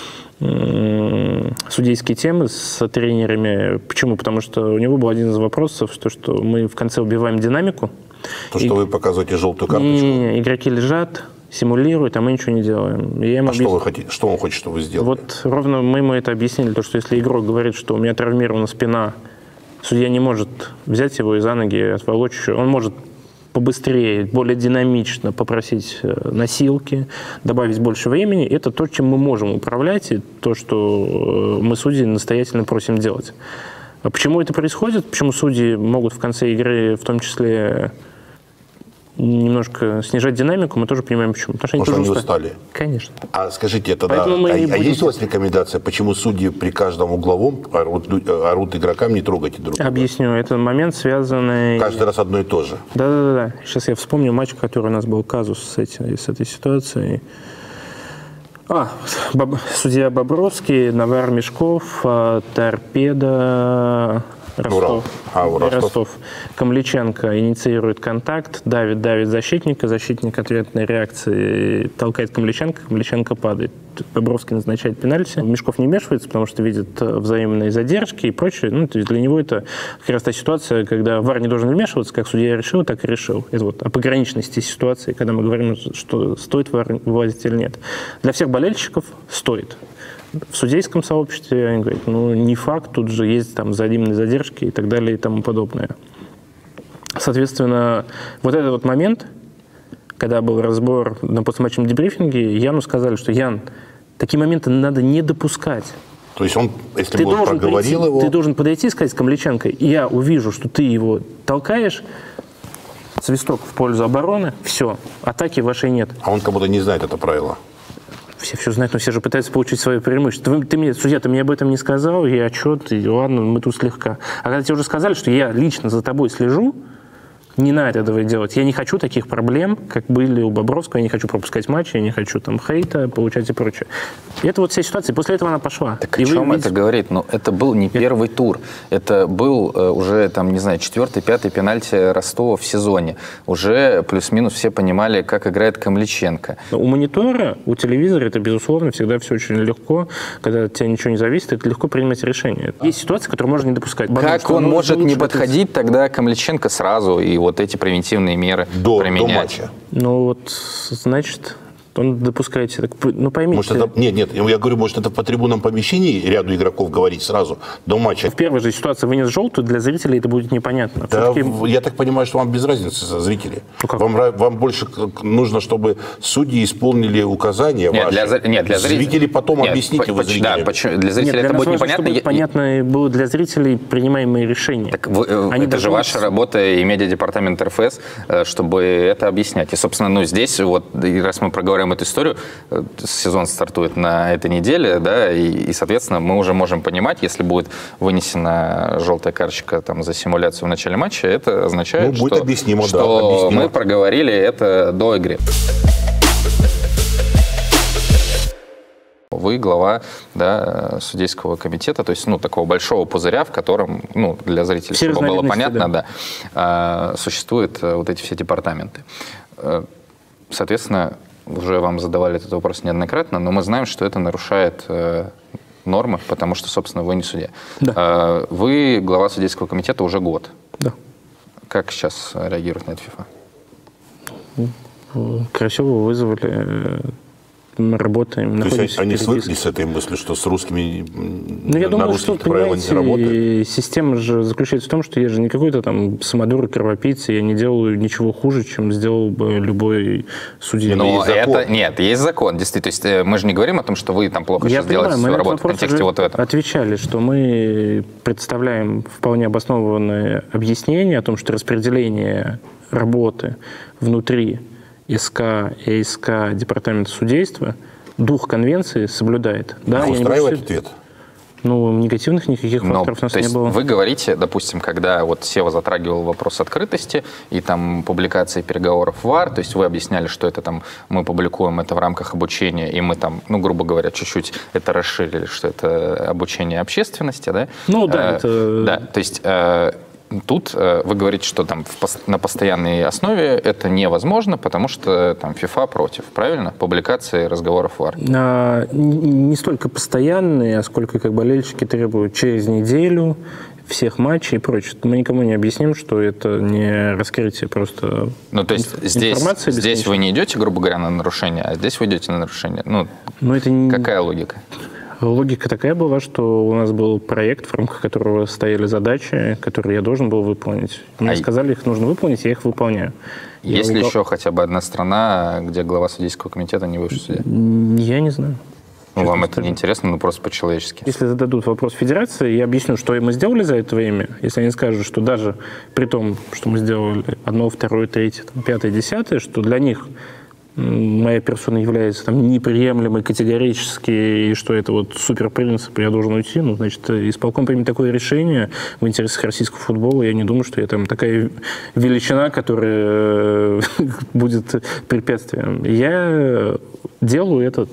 судейские темы с тренерами. Почему? Потому что у него был один из вопросов, то, что мы в конце убиваем динамику. То, что и... вы показываете желтую карточку? Не, игроки лежат, симулируют, а мы ничего не делаем. И я ему а объяс... что, вы хотите, что он хочет, чтобы вы сделали? Вот ровно мы ему это объяснили, то, что если игрок говорит, что у меня травмирована спина, судья не может взять его и за ноги отволочь, он может побыстрее, более динамично попросить носилки, добавить больше времени. Это то, чем мы можем управлять, и то, что мы судьи настоятельно просим делать. А почему это происходит? Почему судьи могут в конце игры, в том числе, немножко снижать динамику, мы тоже понимаем, почему. Потому что они, Потому тоже что они устали. устали. Конечно. А скажите, тогда, а, а а есть у вас рекомендация, почему судьи при каждом угловом орут, орут игрокам не трогайте друг друга? Объясню. Это момент, связанный... Каждый раз одно и то же. Да-да-да. Сейчас я вспомню матч, который у нас был, казус с, этим, с этой ситуацией. А, Боб... судья Бобровский, Навар Мешков, Торпедо... Ростов. А, Ростов. Ростов. Камличенко инициирует контакт, давит, давит защитника, защитник ответной реакции толкает Камличенко, Камличенко падает. Бобровский назначает пенальти. Мешков не вмешивается, потому что видит взаимные задержки и прочее. Ну, то есть для него это как раз та ситуация, когда ВАР не должен вмешиваться, как судья решил, так и решил. Это вот о пограничности ситуации, когда мы говорим, что стоит ВАР вылазить или нет. Для всех болельщиков стоит. В судейском сообществе они говорят, ну, не факт, тут же есть там взаимные задержки и так далее и тому подобное. Соответственно, вот этот вот момент, когда был разбор на постматчевом дебрифинге, Яну сказали, что Ян, такие моменты надо не допускать. То есть он, если ты бы он проговорил прийти, его... Ты должен подойти и сказать Камличенко, я увижу, что ты его толкаешь, свисток в пользу обороны, все, атаки вашей нет. А он как будто не знает это правило. Все все знают, но все же пытаются получить свое преимущество. Ты, ты мне, судья, ты мне об этом не сказал, я отчет, и ладно, мы тут слегка. А когда тебе уже сказали, что я лично за тобой слежу, не надо этого делать. Я не хочу таких проблем, как были у Бобровского, я не хочу пропускать матчи, я не хочу там хейта получать и прочее. И это вот вся ситуация. После этого она пошла. Так о чем видите... это говорит? Ну, это был не первый тур. Это был э, уже, там, не знаю, четвертый, пятый пенальти Ростова в сезоне. Уже плюс-минус все понимали, как играет Камличенко. У монитора, у телевизора это, безусловно, всегда все очень легко. Когда от тебя ничего не зависит, это легко принимать решение. Есть ситуации, которые можно не допускать. Как что он может не лучше подходить тогда Камличенко сразу и вот эти превентивные меры до, применять? До матча. Ну вот, значит... Он допускает себя. Ну, поймите. Может, это, нет, нет, я говорю, может, это по трибунам помещений ряду игроков говорить сразу до матча. В первой же ситуации вынес желтую, для зрителей это будет непонятно. Да, я так понимаю, что вам без разницы за зрителей. Ну, вам, вам больше нужно, чтобы судьи исполнили указания нет, ваши. Для, нет, для зрителей. Зрители потом нет, объясните по, вы зрителям. Да, почему, для зрителей нет, для это будет важно, непонятно. Чтобы понятно было для зрителей принимаемые решения. Так вы, это должны... же ваша работа и медиадепартамент эр эф эс, чтобы это объяснять. И, собственно, ну, здесь, вот, раз мы проговорим эту историю, сезон стартует на этой неделе, да, и, и, соответственно, мы уже можем понимать, если будет вынесена желтая карточка там, за симуляцию в начале матча, это означает, ну, будет что, объяснимо, что да, объяснимо. мы проговорили это до игры. Вы глава, да, судейского комитета, то есть, ну, такого большого пузыря, в котором, ну, для зрителей, все чтобы было понятно, да, да, существуют вот эти все департаменты. Соответственно, уже вам задавали этот вопрос неоднократно, но мы знаем, что это нарушает э, нормы, потому что, собственно, вы не судья. Да. Э, вы глава судейского комитета уже год. Да. Как сейчас реагирует на это ФИФА? Красиво вызвали. Мы работаем, То есть они свыклись с этой мыслью, что с русскими ну, я на думаю, русских что, правилах не работает? Система же заключается в том, что я же не какой-то там самодур и кровопийца, я не делаю ничего хуже, чем сделал бы любой судья. Но это, нет, есть закон, действительно. То есть мы же не говорим о том, что вы там плохо я сейчас делаете свою работу в контексте вот этого. Отвечали, что мы представляем вполне обоснованное объяснение о том, что распределение работы внутри СК, ЭСК, Департамента судейства дух конвенции соблюдает. Да, а устраивает ответ? Ну, негативных никаких факторов у нас то не есть было. Вы говорите, допустим, когда вот Сева затрагивал вопрос открытости и там публикации переговоров в ВАР, то есть вы объясняли, что это там мы публикуем это в рамках обучения, и мы там, ну, грубо говоря, чуть-чуть это расширили, что это обучение общественности, да? Ну, да, э, это... Да, то есть... Э, Тут э, вы говорите, что там в, на постоянной основе это невозможно, потому что там ФИФА против, правильно? Публикации разговоров в ВАР. А, не, не столько постоянные, а сколько как болельщики требуют через неделю всех матчей и прочее. Мы никому не объясним, что это не раскрытие просто ну, то есть здесь, здесь вы не идете, грубо говоря, на нарушение, а здесь вы идете на нарушение. Ну, Но это не... какая логика? Логика такая была, что у нас был проект, в рамках которого стояли задачи, которые я должен был выполнить. Мне а сказали, их нужно выполнить, я их выполняю. Есть я ли выпол... еще хотя бы одна страна, где глава судейского комитета не высший судья? Я не знаю. Ну, вам это не интересно, ну просто по-человечески. Если зададут вопрос федерации, я объясню, что мы сделали за это время. Если они скажут, что даже при том, что мы сделали одно, второе, третье, там, пятое, десятое, что для них моя персона является там неприемлемой категорически, и что это вот суперпринцип, я должен уйти, ну, значит, исполком примет такое решение в интересах российского футбола. Я не думаю, что я там такая величина, которая будет препятствием. Я делаю эту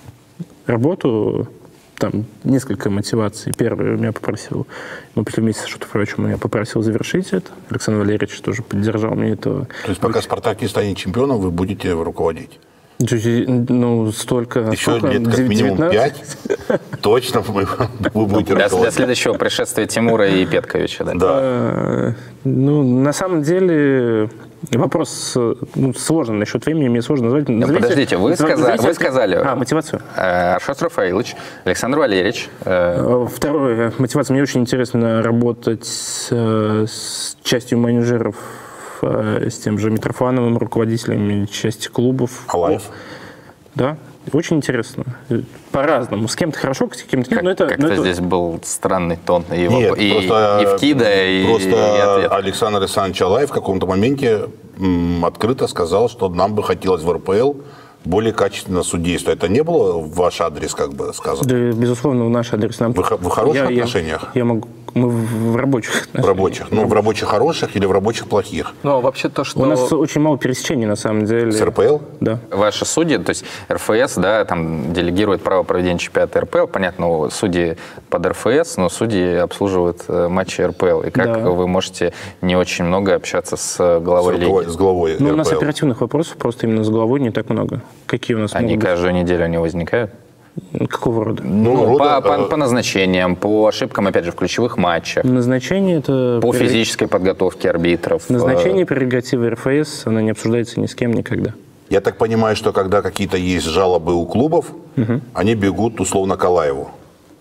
работу, там несколько мотиваций. Первое, меня попросил, мы после месяца что-то врачом, меня попросил завершить это. Александр Валерьевич тоже поддержал мне это. То есть пока «Спартак» не станет чемпионом, вы будете руководить? Ну, столько... Еще лет как минимум пять, точно вы будете руководить. До следующего пришествия Тимура и Петковича, да? Да. Ну, на самом деле... Вопрос ну, сложный насчет времени, мне сложно назвать. Назовите, подождите, вы, назовите, сказали, вы сказали... А, мотивацию. Аршат Рафаилович, Александр Валерьевич. Э... Второе, мотивация. Мне очень интересно работать с, с частью менеджеров, с тем же Митрофановым, руководителями части клубов. Алаев? Да. Очень интересно. По-разному. С кем-то хорошо, с кем-то нет. Как, это, как-то это... здесь был странный тон. И, его, нет, и, просто, и вкида, и, просто и ответ. Александр Александрович Алаев в каком-то моменте м, открыто сказал, что нам бы хотелось в эр пэ эл более качественно судейство. Это не было в ваш адрес, как бы сказано? Да, безусловно, в наш адрес. Нам... Вы, вы в хороших я, отношениях? Я, я могу... Мы в рабочих отношениях. В рабочих. Ну, в рабочих хороших или в рабочих плохих? Ну, вообще то, что... У нас очень мало пересечений, на самом деле. С эр пэ эл? Да. Ваши судьи, то есть эр эф эс, да, там делегирует право проведения чемпионата эр пэ эл, понятно, судьи под эр эф эс, но судьи обслуживают матчи эр пэ эл. И как да. вы можете не очень много общаться с главой с лиги? С главой ну, эр пэ эл. У нас оперативных вопросов просто именно с главой не так много. Какие у нас Они могут быть? Каждую неделю они возникают? Какого рода? Ну, ну рода, по, по, по назначениям, по ошибкам, опять же, в ключевых матчах. Назначение это... По физической подготовке арбитров. Назначение прерогативы эр эф эс, она не обсуждается ни с кем никогда. Я так понимаю, что когда какие-то есть жалобы у клубов, угу. они бегут условно к Алаеву.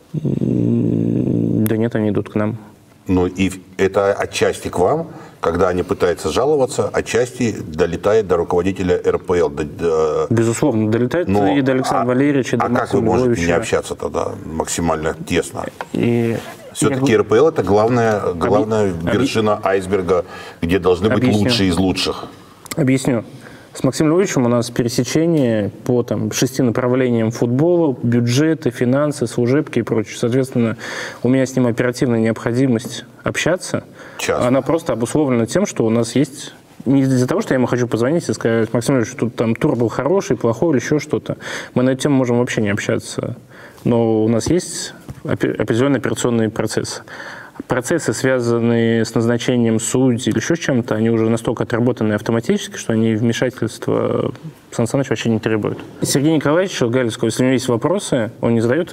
Да нет, они идут к нам. Ну и это отчасти к вам, когда они пытаются жаловаться, отчасти долетает до руководителя эр пэ эл. До, до... Безусловно, долетает но, и до Александра а, Валерьевича, и а до Максима как вы можете Львовича. не общаться тогда максимально тесно? И... Все-таки эр пэ эл это главная, главная Объ... вершина айсберга, где должны быть Объясню. лучшие из лучших. Объясню. С Максимом Львовичем у нас пересечение по там, шести направлениям футбола, бюджеты, финансы, служебки и прочее. Соответственно, у меня с ним оперативная необходимость общаться. Часто. Она просто обусловлена тем, что у нас есть... Не из-за того, что я ему хочу позвонить и сказать: Максим Львович, тут там тур был хороший, плохой или еще что-то. Мы на эту тему можем вообще не общаться. Но у нас есть определенные операционные процессы. Процессы, связанные с назначением судей или еще с чем-то, они уже настолько отработаны автоматически, что они вмешательства Сан Саныч вообще не требуют. Сергей Николаевич Галицкого, если у него есть вопросы, он не задает их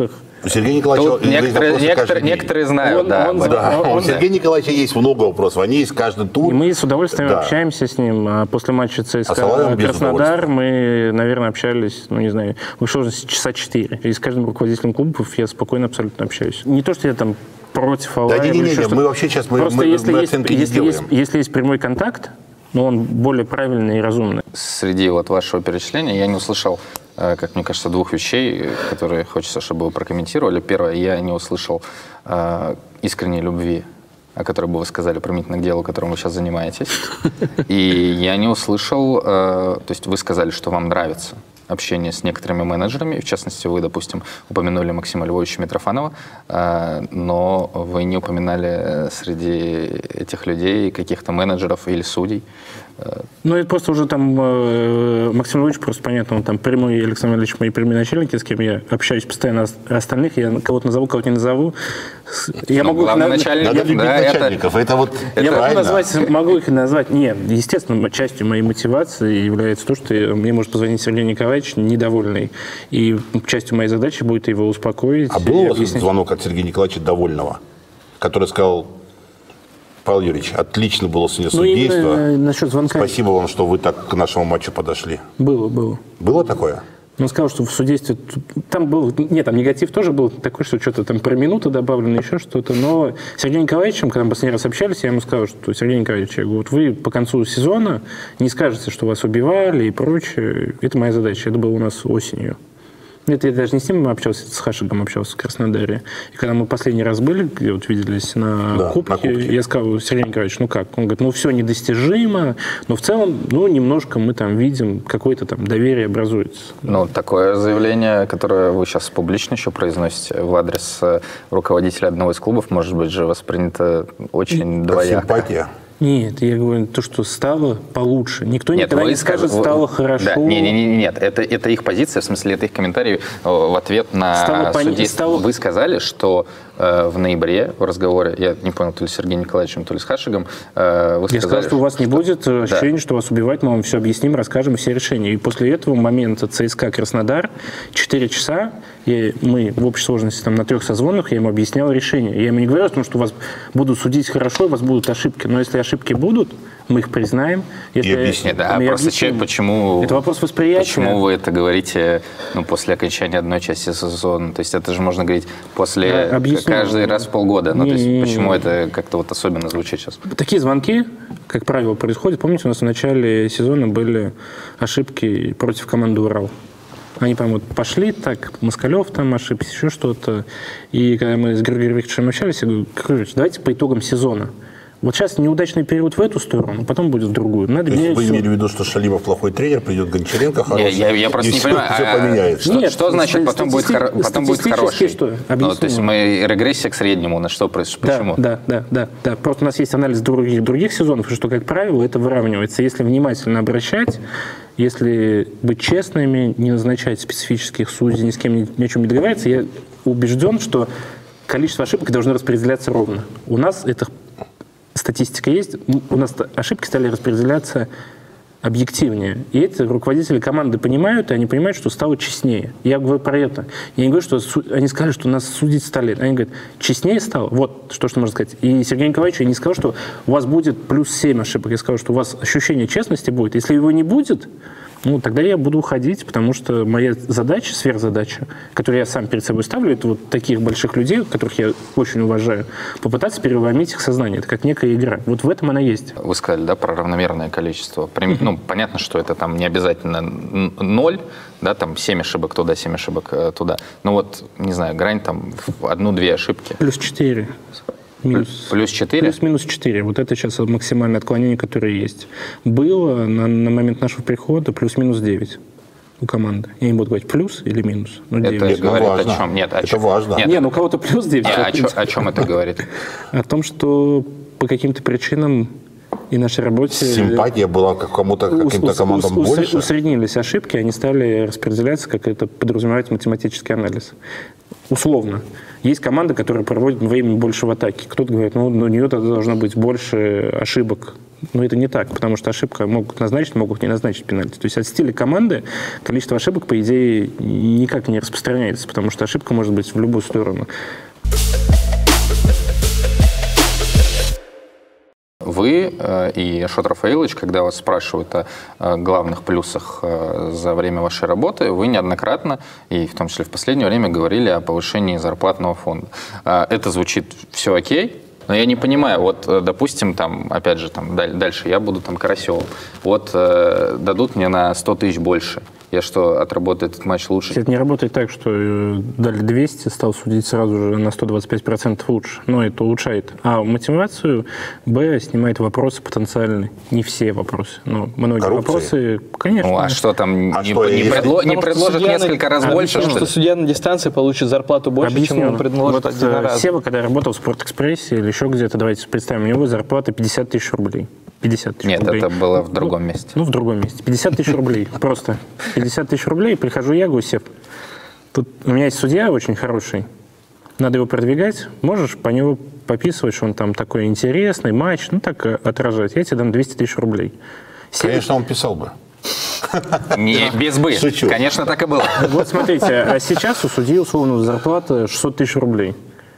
У Сергея Николаевича Тут некоторые, некоторые, некоторые знают, Он- да. он- об этом. Да, Он- у он- Сергея Николаевича есть много вопросов. Они есть каждый тур. И мы с удовольствием Да. общаемся с ним. А после матча А Салавин ЦСКА без Краснодар мы, наверное, общались, ну, не знаю, в сложности часа четыре. И с каждым руководителем клубов я спокойно абсолютно общаюсь. Не то, что я там против Алаева. Да не, не, или не, еще не, что-то. мы вообще сейчас мы, Просто мы, если, мы есть, оценки не если, есть, делаем. если есть прямой контакт, но он более правильный и разумный. Среди вот вашего перечисления я не услышал, э, как мне кажется, двух вещей, которые хочется, чтобы вы прокомментировали. Первое, я не услышал э, искренней любви, о которой бы вы сказали применительно к делу, которым вы сейчас занимаетесь. И я не услышал, э, то есть вы сказали, что вам нравится общение с некоторыми менеджерами, в частности, вы, допустим, упомянули Максима Львовича Митрофанова, э, но вы не упоминали среди этих людей каких-то менеджеров или судей. Ну, это просто уже там э, Максим Львович, просто понятно, он там прямой, Александр Ильич, мои прямые начальники, с кем я общаюсь постоянно, а остальных я кого-то назову, кого-то не назову. Я Ну, могу их главный на- начальник, Надо любить да, это- начальников. Это, вот Я могу, правильно. назвать, могу их назвать. Нет, естественно, частью моей мотивации является то, что мне может позвонить Сергей Николаевич недовольный. И частью моей задачи будет его успокоить. А был и у вас объяснить. звонок от Сергея Николаевича Довольного, который сказал: Павел Юрьевич, отлично было сегодня Ну, судейство. именно насчет звонка Спасибо вам, что вы так к нашему матчу подошли. было, было. Было такое? Он сказал, что в судействе... Там был... Нет, там негатив тоже был такой, что что-то там про минуты добавлено, еще что-то. Но с Сергеем Николаевичем, когда мы последний раз общались, я ему сказал, что Сергей Николаевич, я говорю, вот вы по концу сезона не скажете, что вас убивали и прочее. Это моя задача. Это было у нас осенью. Это я даже не с ним общался, с Хашигом общался в Краснодаре. И когда мы последний раз были, где вот виделись на, Да, кубке, на кубке. я сказал: Сергей Николаевич, ну как? Он говорит, ну все недостижимо, но в целом, ну немножко мы там видим, какое-то там доверие образуется. Ну, такое заявление, которое вы сейчас публично еще произносите в адрес э, руководителя одного из клубов, может быть же воспринято очень Как двояко. симпатия. Нет, я говорю, то, что стало получше. Никто Нет, никогда вы не скажет, скажете, стало вы- хорошо. Да, не, не, не, нет, это, это их позиция, в смысле, это их комментарий э, в ответ на Стало пони- судейство. стало- Вы сказали, что э, в ноябре в разговоре, я не понял, то ли с Сергеем Николаевичем, то ли с Хашигом, э, вы Я сказали, сказал, что у вас не будет ощущения, что вас убивать, мы вам все объясним, расскажем все решения. И после этого момента ЦСКА Краснодар, четыре часа, и мы в общей сложности там, на трех созвонах, я ему объяснял решение. Я ему не говорил о том, что вас будут судить хорошо, у вас будут ошибки. Но если ошибки будут, мы их признаем. Если И объясним. Нет, да, мы просто объясним. че- почему, Это вопрос восприятия. почему вы это говорите ну, после окончания одной части сезона? То есть это же можно говорить после Я объясню. каждый раз в полгода. Ну, то есть Не-не-не. почему это как-то вот особенно звучит сейчас? Такие звонки, как правило, происходят. Помните, у нас в начале сезона были ошибки против команды «Урал». Они, по-моему, пошли так, Москалев там ошибся, еще что-то. И когда мы с Георгием Викторовичем общались, я говорю: Георгий, давайте по итогам сезона. Вот сейчас неудачный период в эту сторону, потом будет в другую. Надо То есть менять вы всё. имели в виду, что Шалимов плохой тренер, придет Гончаренко Я, хороший, я- я просто и не все, понимаю, все а- поменяется. Что, Нет, что значит потом будет, хоро- статисти- потом будет статистически хороший? что? Ну, Объясню. то есть мы регрессия к среднему, на что происходит? Да, Почему? да, да, да, да. Просто у нас есть анализ других, других сезонов, и что, как правило, это выравнивается. Если внимательно обращать, если быть честными, не назначать специфических судей, ни с кем ни, ни о чем не договариваться, я убежден, что количество ошибок должно распределяться ровно. У нас это статистика есть, у нас ошибки стали распределяться объективнее. И это руководители команды понимают, и они понимают, что стало честнее. Я говорю про это. Я не говорю, что су- они сказали, что нас судить стали. Они говорят, честнее стало. Вот что, что можно сказать. И Сергею Николаевичу я не сказал, что у вас будет плюс семь ошибок. Я сказал, что у вас ощущение честности будет. Если его не будет, ну, тогда я буду уходить, потому что моя задача, сверхзадача, которую я сам перед собой ставлю, это вот таких больших людей, которых я очень уважаю, попытаться переломить их сознание. Это как некая игра. Вот в этом она есть. Вы сказали, да, про равномерное количество. Прим- Ну, понятно, что это там не обязательно н- ноль, да, там семь ошибок туда, семь ошибок э, туда. Но вот, не знаю, грань там в одну-две ошибки. Плюс четыре. Минус. Плюс четыре? Плюс-минус четыре. Вот это сейчас максимальное отклонение, которое есть. Было на, на момент нашего прихода плюс-минус девять у команды. Я не буду говорить плюс или минус, но девять. Это Нет, ну, говорит важно. о чем? Нет, о Это чем? важно. Нет, Не, ну у кого-то плюс девять. не, о, чё- о чем это говорит? О том, что по каким-то причинам и нашей работе... Симпатия была к кому-то, ус- каким-то ус- командам ус- больше. Усреднились ошибки, они стали распределяться, как это подразумевает математический анализ. Условно. Есть команда, которая проводит время больше в атаке. Кто-то говорит, ну, у нее тогда должно быть больше ошибок. Но это не так, потому что ошибка могут назначить, могут не назначить пенальти. То есть от стиля команды количество ошибок, по идее, никак не распространяется, потому что ошибка может быть в любую сторону. Вы э, и Ашот Рафаилович, когда вас спрашивают о, о главных плюсах э, за время вашей работы, вы неоднократно, и в том числе в последнее время, говорили о повышении зарплатного фонда. Э, это звучит все окей, но я не понимаю, вот, допустим, там, опять же, там, дальше я буду там Карасевым, вот э, дадут мне на сто тысяч больше. Я что, отработаю этот матч лучше? Это не работает так, что дали двести, стал судить сразу же на сто двадцать пять процентов лучше. Но это улучшает. А мотивацию Б снимает вопросы потенциальные. Не все вопросы, но многие Коррупции? Вопросы, конечно. Ну, а что там, а не, что, не, если... предло... не предложат несколько раз на... больше, что, что что ли? судья на дистанции получит зарплату больше, Объясню. чем ему предложат Вот, один раз. Сева, когда работал в Спортэкспрессе или еще где-то, давайте представим, у него зарплата пятьдесят тысяч рублей. пятьдесят тысяч Нет, рублей. это было в другом ну, месте. Ну, в другом месте. пятьдесят тысяч рублей. Просто. пятьдесят тысяч рублей. Прихожу я, Гусев. Тут у меня есть судья очень хороший. Надо его продвигать. Можешь по него пописывать, что он там такой интересный, матч. Ну, так отражать. Я тебе дам двести тысяч рублей. Сева... Конечно, он писал бы. Не, без бы. Шучу. Конечно, так и было. Вот смотрите, а сейчас у судьи условно зарплата шестьсот тысяч рублей.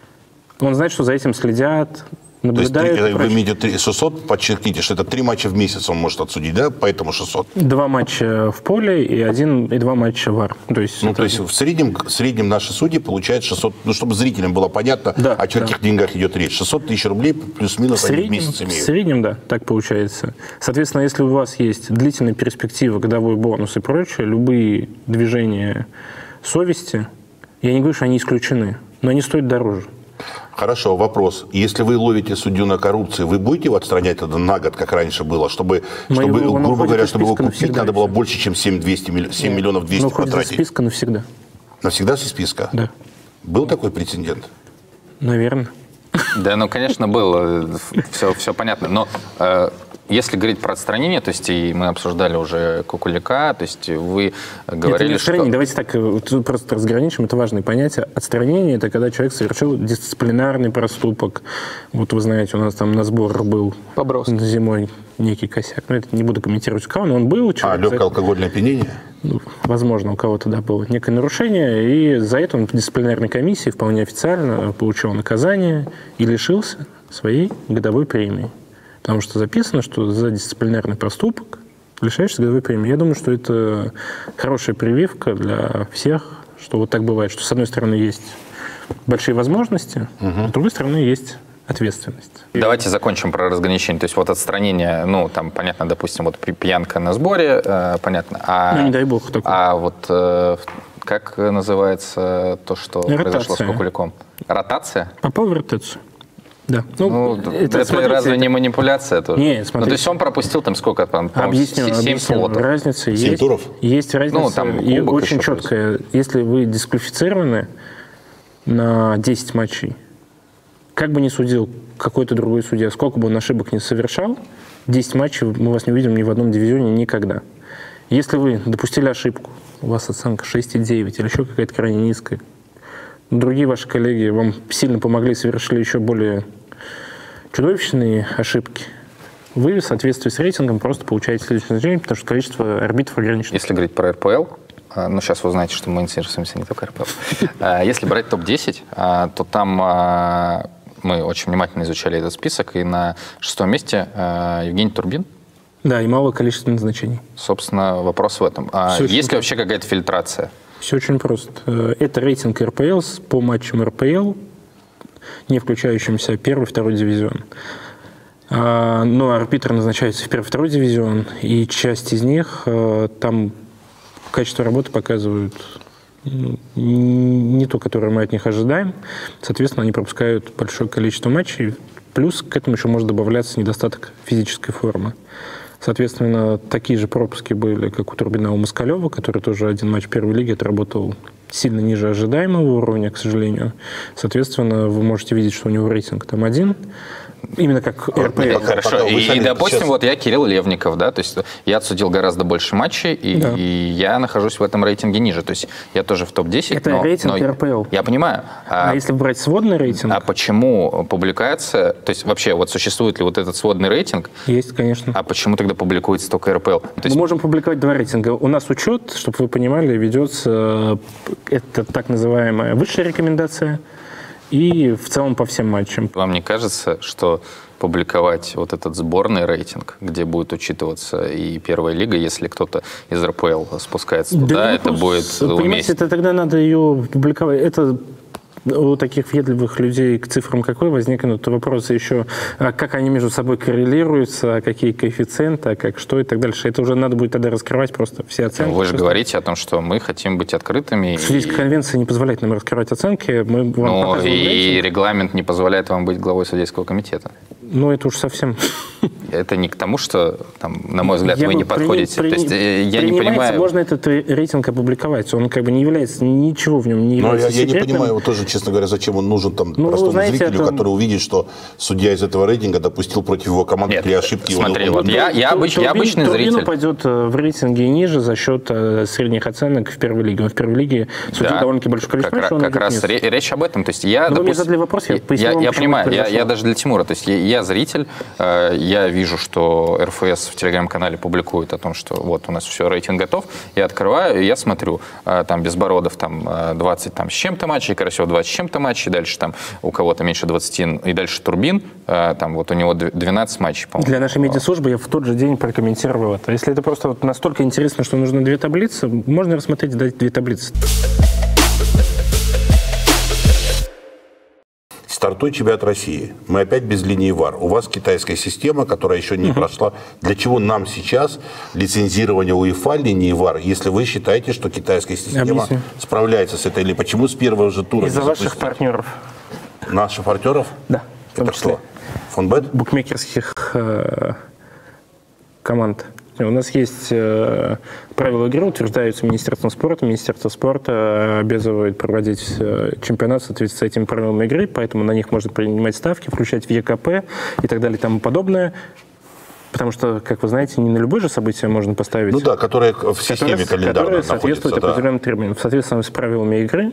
Он знает, что за этим следят, То есть наблюдают. три, вы имеете шестьсот, подчеркните, что это три матча в месяц он может отсудить, да? Поэтому шестьсот. Два матча в поле и один и два матча в ар. То есть, Ну, это... то есть в среднем, в среднем наши судьи получают шестьсот, ну, чтобы зрителям было понятно, Да, о каких да. деньгах идет речь. шестьсот тысяч рублей плюс-минус в они в среднем, месяц в имеют. среднем, да, так получается. Соответственно, если у вас есть длительная перспектива, годовой бонус и прочее, любые движения совести, я не говорю, что они исключены, но они стоят дороже. Хорошо, вопрос. Если вы ловите судью на коррупции, вы будете его отстранять тогда на год, как раньше было, чтобы, Мы чтобы его- он грубо уходит говоря, из чтобы его списка купить, навсегда, надо и было всё. больше, чем семь миллионов двести Но уходит из потратить? списка навсегда. Навсегда со списка? Да, Был такой прецедент? наверное. Да, ну, конечно, было. Все, все понятно. Но э, если говорить про отстранение, то есть и мы обсуждали уже Кукуляка, то есть вы говорили, это не отстранение. что... Давайте так вот просто разграничим, это важное понятие. Отстранение – это когда человек совершил дисциплинарный проступок. Вот вы знаете, у нас там на сбор был Бобровский. зимой некий косяк. Ну, это не буду комментировать, у кого, но он был. А, человек легкое за- алкогольное опьянение? Ну, возможно, у кого-то да, было некое нарушение, и за это он в дисциплинарной комиссии вполне официально получил наказание и лишился своей годовой премии. Потому что записано, что за дисциплинарный проступок лишаешься годовой премии. Я думаю, что это хорошая прививка для всех, что вот так бывает, что с одной стороны есть большие возможности, а с другой стороны есть ответственность. Давайте закончим про разграничение. То есть вот отстранение, ну, там, понятно, допустим, вот пи- пьянка на сборе, э, понятно. А, Ну, не дай бог такого. А вот э, как называется то, что произошло с Ротация. Кукуляком? Ротация? Попал в ротацию. Да. Ну, это, смотрите, разве это- не манипуляция тоже? Не, Ну, смотрите. то есть он пропустил там сколько там, по-моему, Объясню, семь объясню. слотов. Разница Семь есть. туров? Есть разница. Ну, там и кубок очень еще четкая. Если вы дисквалифицированы на десять матчей, как бы ни судил какой-то другой судья, сколько бы он ошибок не совершал, десять матчей мы вас не увидим ни в одном дивизионе никогда. Если вы допустили ошибку, у вас оценка шесть и девять или еще какая-то крайне низкая, другие ваши коллеги вам сильно помогли, совершили еще более чудовищные ошибки, вы в соответствии с рейтингом просто получаете следующее значение, потому что количество арбитров ограничено. Если говорить про эр пэ эл, а, ну, сейчас вы знаете, что мы интересуемся не только эр пэ эл. А, Если брать топ десять, а, то там а, мы очень внимательно изучали этот список, и на шестом месте а, Евгений Турбин. Да, и малое количество назначений. Собственно, вопрос в этом. А Всё очень есть ли просто. вообще какая-то фильтрация? Все очень просто. Э, Это рейтинг эр пэ эл по матчам эр пэ эл, не включающимся первый, второй дивизион. А, Но арбитры назначаются в первый, второй дивизион, и часть из них э, там качество работы показывают ну, не то, которое мы от них ожидаем. Соответственно, они пропускают большое количество матчей. Плюс к этому еще может добавляться недостаток физической формы. Соответственно, такие же пропуски были, как у Турбина, у Москалева, который тоже один матч первой лиги отработал сильно ниже ожидаемого уровня, к сожалению. Соответственно, вы можете видеть, что у него рейтинг там один. Именно как эр пэ эл. Хорошо, пока и, сами и, допустим, сейчас... вот я Кирилл Левников, да, то есть я отсудил гораздо больше матчей, и, Да. и я нахожусь в этом рейтинге ниже, то есть я тоже в топ десять. Это но, рейтинг но эр пэ эл. Я понимаю. А, А, если брать сводный рейтинг, а почему публикация, то есть вообще вот существует ли вот этот сводный рейтинг, есть, конечно. а почему тогда публикуется только эр пэ эл? То Мы есть, можем публиковать два рейтинга. У нас учет, чтобы вы понимали, ведется, это так называемая высшая рекомендация, и в целом по всем матчам. вам не кажется, что публиковать вот этот сборный рейтинг, где будет учитываться и первая лига, если кто-то из эр пэ эл спускается туда, Да, это будет понимаете, уместно? это тогда надо ее публиковать. Это у таких въедливых людей к цифрам какой возникнут вопросы еще, а как они между собой коррелируются, а какие коэффициенты, а как что и так дальше. Это уже надо будет тогда раскрывать просто все оценки. Вы же Просто говорите о том, что мы хотим быть открытыми. Судейская и- конвенция не позволяет нам раскрывать оценки. Мы вам Ну, показываем и рейтинг. регламент не позволяет вам быть главой судейского комитета. Ну, это уж совсем... Это не к тому, что, там, на мой взгляд, Я вы бы не при- подходите. при- То есть э, я не принимается, понимаю... можно этот ре- рейтинг опубликовать. Он как бы не является, ничего в нем не Но является я, я не секретным. понимаю вот тоже, честно говоря, зачем он нужен там Ну, простому знаете, зрителю, это- который увидит, что судья из этого рейтинга допустил против его команды Нет, три ошибки. и он- смотри, он- вот я, я, Тур- обыч- я Турбин- обычный Турбин зритель. упадет э, в рейтинге ниже за счет э, средних оценок в первой лиге. Он в первой лиге судил Да, довольно-таки большое количество как, матчей, он как идет раз вниз. ре- речь об этом. То есть я, Ну, вы мне допустим, задали вопрос, я поясню я, вам, я почему понимаю, это я, я произошло. даже для Тимура. То есть я, я зритель, э, я вижу, что эр эф эс в телеграм-канале публикует о том, что вот у нас все, рейтинг готов. Я открываю, и я смотрю, э, там Безбородов там э, двадцать там, с чем-то матчей, Карасев двадцать с чем-то матчей, дальше там у кого-то меньше двадцати, и дальше Турбин, э, там вот у него двенадцать матчей, по-моему. Для нашей медиаслужбы я в тот же день прокомментировал это. Если это просто вот настолько интересно, что нужно две таблицы, можно рассмотреть и дать две таблицы. Стартует чемпионат России. Мы опять без линии ВАР. У вас китайская система, которая еще не прошла. Для чего нам сейчас лицензирование УЕФА линии ВАР, если вы считаете, что китайская система Объясню. справляется с этой линией? Почему с первого же тура Из-за не ваших запустили? партнеров. Наших партнеров? Да, в том Это числе. кто? Фонбет? Букмекерских э, команд. У нас есть э, правила игры, утверждаются Министерством спорта. Министерство спорта обязывает проводить э, чемпионат в соответствии с этими правилами игры, поэтому на них можно принимать ставки, включать в е ка пэ и так далее и тому подобное. Потому что, как вы знаете, не на любое же событие можно поставить. Ну да, которые в системе которые, календарной которые находятся. соответствуют Да. определенным требованиям. В соответствии с правилами игры,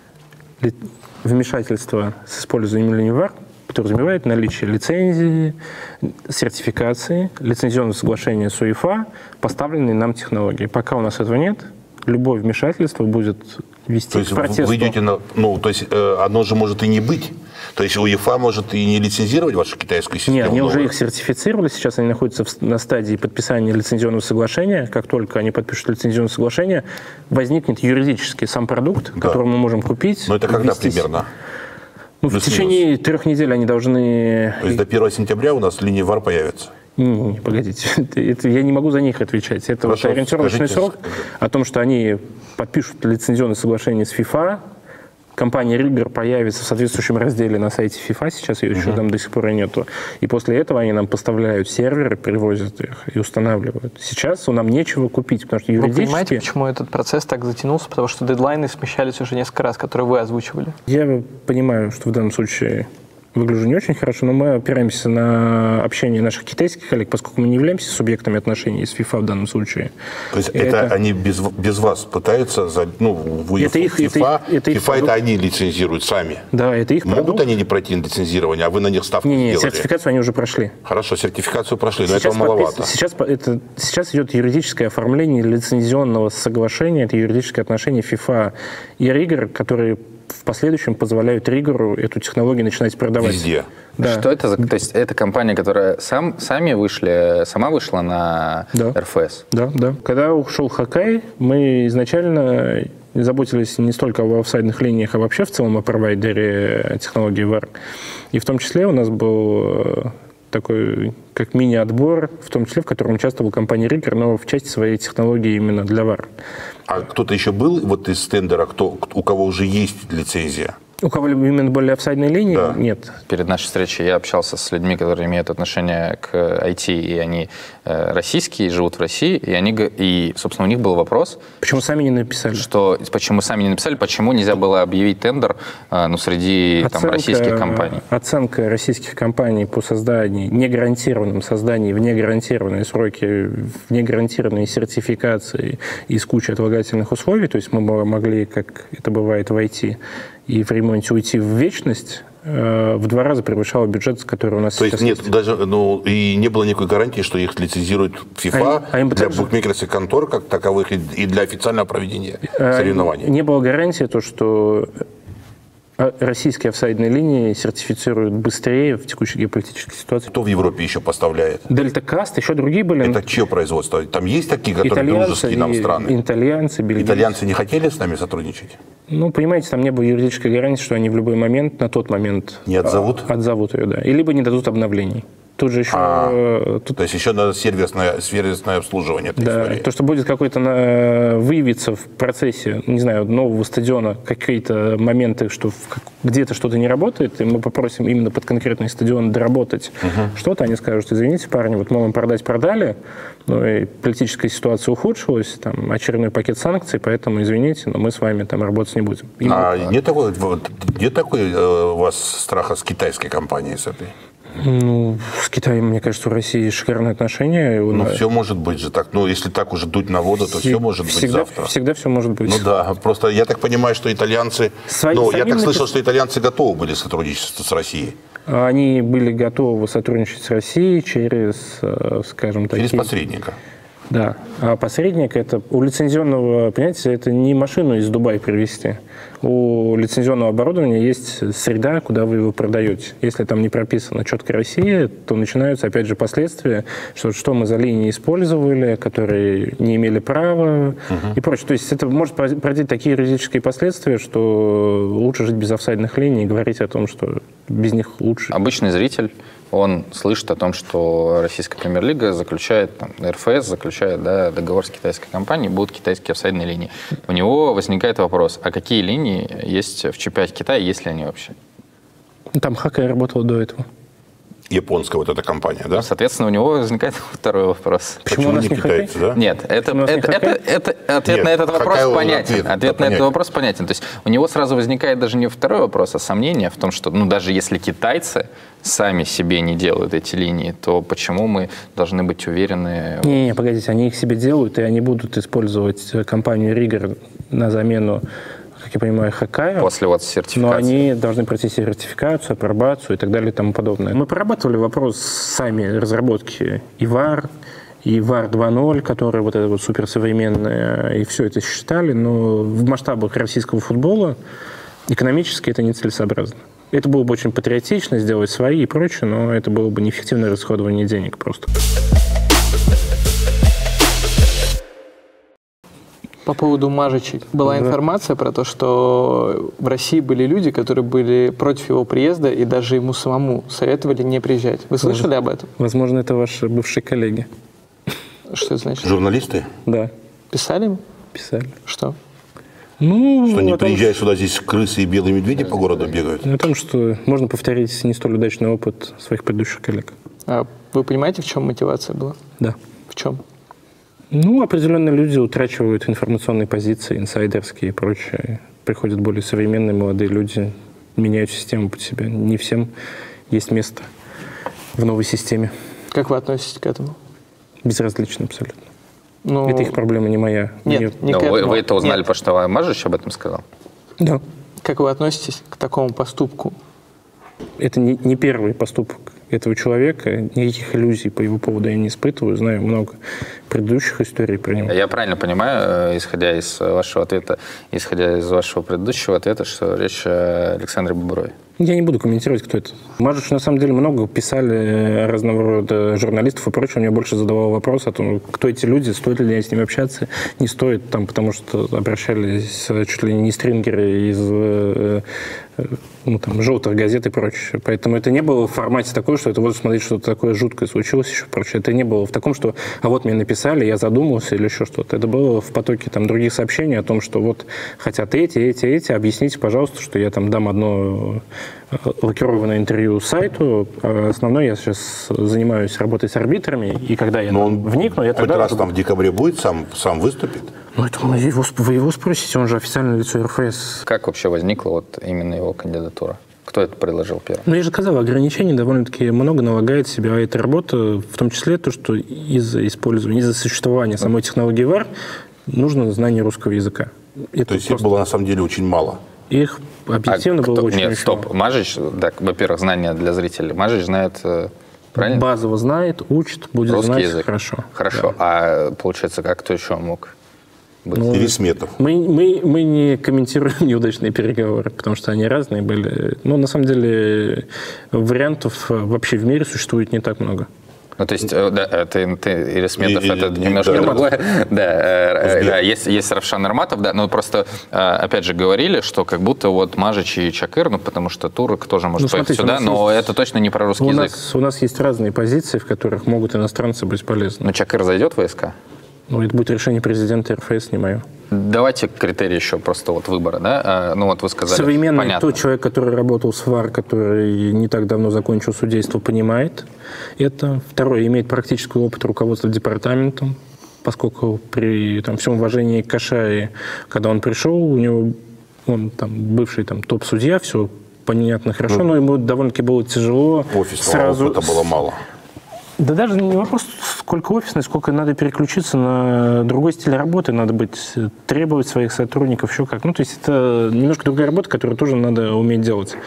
ли- вмешательство с использованием линии ВАР подразумевает наличие лицензии, сертификации, лицензионного соглашения с УЕФА, поставленной нам технологии. Пока у нас этого нет, любое вмешательство будет вести То есть к протесту. вы идете на... Ну, то есть э, оно же может и не быть. То есть УЕФА может и не лицензировать вашу китайскую систему? Нет, они уже новую? их сертифицировали, сейчас они находятся в- на стадии подписания лицензионного соглашения. Как только они подпишут лицензионное соглашение, возникнет юридически сам продукт, Да. который мы можем купить. Но это когда ввестись. примерно? Ну, в Плюс-минус. течение трех недель они должны... То есть до первого сентября у нас линия ВАР появится? Не, не, не, погодите, это, это я не могу за них отвечать. Это вот Хорошо, ориентировочный скажите. срок о том, что они подпишут лицензионное соглашение с ФИФА. Компания Риггер появится в соответствующем разделе на сайте ФИФА, сейчас ее еще там до сих пор и нету. И после этого они нам поставляют серверы, перевозят их и устанавливают. Сейчас нам нечего купить, потому что Вы юридически... понимаете, почему этот процесс так затянулся? Потому что дедлайны смещались уже несколько раз, которые вы озвучивали. Я понимаю, что в данном случае выгляжу не очень хорошо, но мы опираемся на общение наших китайских коллег, поскольку мы не являемся субъектами отношений с ФИФА в данном случае. То есть это, Это- они без, без вас пытаются, за, ну, в УЕФА, Это их- это ФИФА, их- это их ФИФА это продукт. они лицензируют сами. Да, это их Могут продукт. они не пройти на лицензирование, а вы на них ставку Не, не, сделали? сертификацию они уже прошли. Хорошо, сертификацию прошли, но Сейчас, этого маловато. подпис- сейчас, по- это, сейчас идет юридическое оформление лицензионного соглашения, это юридическое отношение ФИФА и Риггер, которые в последующем позволяют Риггеру эту технологию начинать продавать. Везде. Да. Что это за... То есть это компания, которая сам, сами вышли, сама вышла на Да. эр эф эс? Да, да. Когда ушел Хоккай, мы изначально заботились не столько об офсайдных линиях, а вообще в целом о провайдере технологии ВАР. И в том числе у нас был такой как мини-отбор, в том числе в котором участвовала компания Риггер, но в части своей технологии именно для ВАР. А кто-то еще был вот из тендера, кто, у кого уже есть лицензия? У кого именно были офсайдные линии? Да. Нет. Перед нашей встречей я общался с людьми, которые имеют отношение к ай ти, и они э, российские, живут в России, и, они, и, собственно, у них был вопрос... Почему сами не написали? Что, почему сами не написали, почему нельзя было объявить тендер э, ну, среди оценка, там, российских компаний? Оценка российских компаний по созданию, негарантированном создании в негарантированные сроки, в негарантированные сертификации и с кучей отлагательных условий, то есть мы могли, как это бывает в ай ти, и в ремонте уйти в вечность, э, в два раза превышало бюджет, который у нас То сейчас есть нет, есть. даже, ну, и не было никакой гарантии, что их лицензирует FIFA а им для также... букмекерских контор как таковых и, и для официального проведения э, соревнований. Не было гарантии, то, что российские офсайдные линии сертифицируют быстрее в текущей геополитической ситуации. Кто в Европе еще поставляет? Дельта Каст, еще другие были. Это чье производство? Там есть такие, которые дружеские нам страны? Итальянцы, бельгийцы. Итальянцы не хотели с нами сотрудничать? Ну, понимаете, там не было юридической гарантии, что они в любой момент, на тот момент... Не отзовут? Отзовут ее, да. И либо не дадут обновлений. Тут же еще... А, тут... То есть еще надо сервисное, сервисное обслуживание этой да, истории. То, что будет какой-то на... выявиться в процессе, не знаю, нового стадиона какие-то моменты, что в... где-то что-то не работает, и мы попросим именно под конкретный стадион доработать угу. что-то, они скажут, извините, парни, вот мы вам продать продали, но и политическая ситуация ухудшилась, там очередной пакет санкций, поэтому извините, но мы с вами там работать не будем. И а мы... нет такой, нет такой э, у вас страха с китайской компанией с этой? Ну, с Китаем, мне кажется, у России шикарные отношения. Ну, все может быть же так. Ну, если так уже дуть на воду, то все может всегда, быть завтра. Всегда все может быть. Ну да, просто я так понимаю, что итальянцы... Свои, ну, я так слышал, напис... что итальянцы готовы были сотрудничать с Россией. Они были готовы сотрудничать с Россией через, скажем так... Через посредника. Да. А посредник, это у лицензионного, понимаете, это не машину из Дубая привезти. У лицензионного оборудования есть среда, куда вы его продаете. Если там не прописано четко Россия, то начинаются, опять же, последствия, что, что мы за линии использовали, которые не имели права угу. и прочее. То есть это может породить такие юридические последствия, что лучше жить без офсайдных линий и говорить о том, что без них лучше. Обычный зритель, он слышит о том, что российская премьер-лига заключает, там, эр эф эс заключает да, договор с китайской компанией, будут китайские офсайдные линии. У него возникает вопрос, а какие линии есть в ЧП Китая, есть ли они вообще? Там Хакай работал до этого. Японская вот эта компания, да? Соответственно, у него возникает второй вопрос. Почему, Почему у нас не китайцы, да? Нет, это, это, это, это, это ответ Нет, на этот вопрос понятен. Ответ, ответ на этот вопрос понятен. То есть у него сразу возникает даже не второй вопрос, а сомнение в том, что ну, даже если китайцы сами себе не делают эти линии, то почему мы должны быть уверены... Не, не, погодите, они их себе делают, и они будут использовать компанию Риггер на замену, как я понимаю, Хакая. После вот сертификации. Но они должны пройти сертификацию, апробацию и так далее и тому подобное. Мы прорабатывали вопрос сами разработки и вар, и вар два ноль, которая вот эта вот суперсовременная, и все это считали, но в масштабах российского футбола экономически это нецелесообразно. Это было бы очень патриотично, сделать свои и прочее, но это было бы неэффективное расходование денег просто. По поводу Мажичи. Была да. информация про то, что в России были люди, которые были против его приезда и даже ему самому советовали не приезжать. Вы слышали Возможно, об этом? Возможно, это ваши бывшие коллеги. Что это значит? Журналисты? Да. Писали им? Писали. Что? Ну, что не том, приезжая сюда, здесь крысы и белые медведи по городу бегают? О том, что можно повторить не столь удачный опыт своих предыдущих коллег. А вы понимаете, в чем мотивация была? Да. В чем? Ну, определенно люди утрачивают информационные позиции, инсайдерские и прочее. Приходят более современные молодые люди, меняют систему под себя. Не всем есть место в новой системе. Как вы относитесь к этому? Безразлично абсолютно. Но... Это их проблема, не моя. Нет, не Но к вы, этому. вы это узнали, Нет. потому что Мажич об этом сказал? Да. Как вы относитесь к такому поступку? Это не, не первый поступок этого человека. Никаких иллюзий по его поводу я не испытываю. Знаю много предыдущих историй про него. Я правильно понимаю, исходя из вашего ответа, исходя из вашего предыдущего ответа, что речь о Александре Боброве? Я не буду комментировать, кто это. Мажич, на самом деле, много писали разного рода журналистов и прочее. Мне больше задавал вопрос о том, кто эти люди, стоит ли с ними общаться, не стоит, там, потому что обращались чуть ли не стрингеры из э, ну, там, желтых газет и прочее. Поэтому это не было в формате такой, что это вот смотрите, что-то такое жуткое случилось еще, прочее. Это не было в таком, что а вот мне написали написали, я задумался или еще что-то. Это было в потоке там других сообщений о том, что вот хотят эти, эти, эти. Объясните, пожалуйста, что я там дам одно лакированное интервью сайту. А основное я сейчас занимаюсь работой с арбитрами, и когда я он вникну, я тогда... Хоть раз там в декабре будет, сам, сам выступит? Ну, это вы его, вы его спросите, он же официальное лицо эр эф эс. Как вообще возникла вот именно его кандидатура? Кто это предложил первым? Ну, я же сказал, ограничений довольно-таки много налагает себя эта работа, в том числе то, что из-за использования, из-за существования самой технологии вар нужно знание русского языка. Это То есть просто... их было на самом деле очень мало? Их объективно а было кто... очень Нет, очень стоп. мало. Мажич, так, во-первых, знания для зрителей. Мажич знает, правильно? Базово знает, учит, будет Русский знать язык. Хорошо. Хорошо. Да. А получается, как кто еще мог быть? Ну, Пересметов. Мы, мы, мы не комментируем неудачные переговоры, потому что они разные были. Но на самом деле вариантов вообще в мире существует не так много. Ну, то есть, да, ты, ты или Сметов, И, это и, немножко да, другое. Да, да, есть, есть Равшан Арматов, да, но просто, опять же, говорили, что как будто вот Мажич и Чакыр, ну, потому что турок тоже может ну, поехать смотрите, сюда, но есть... это точно не про русский у язык. нас, у нас есть разные позиции, в которых могут иностранцы быть полезны. Но Чакыр зайдет в войска? Ну, это будет решение президента эр эф эс, не мое. Давайте критерий еще просто вот выбора, да? А, ну, вот вы сказали, Современный понятно. тот человек, который работал с ВАР, который не так давно закончил судейство, понимает это. Второй, имеет практический опыт руководства департаментом, поскольку при там, всем уважении к Кашае, когда он пришел, у него, он там бывший там, топ-судья, все понятно, хорошо, ну, но ему довольно-таки было тяжело. Офисного сразу... опыта было мало. Да даже не вопрос, сколько офисный, сколько надо переключиться на другой стиль работы, надо быть, требовать своих сотрудников, еще как. Ну, то есть это немножко другая работа, которую тоже надо уметь делать.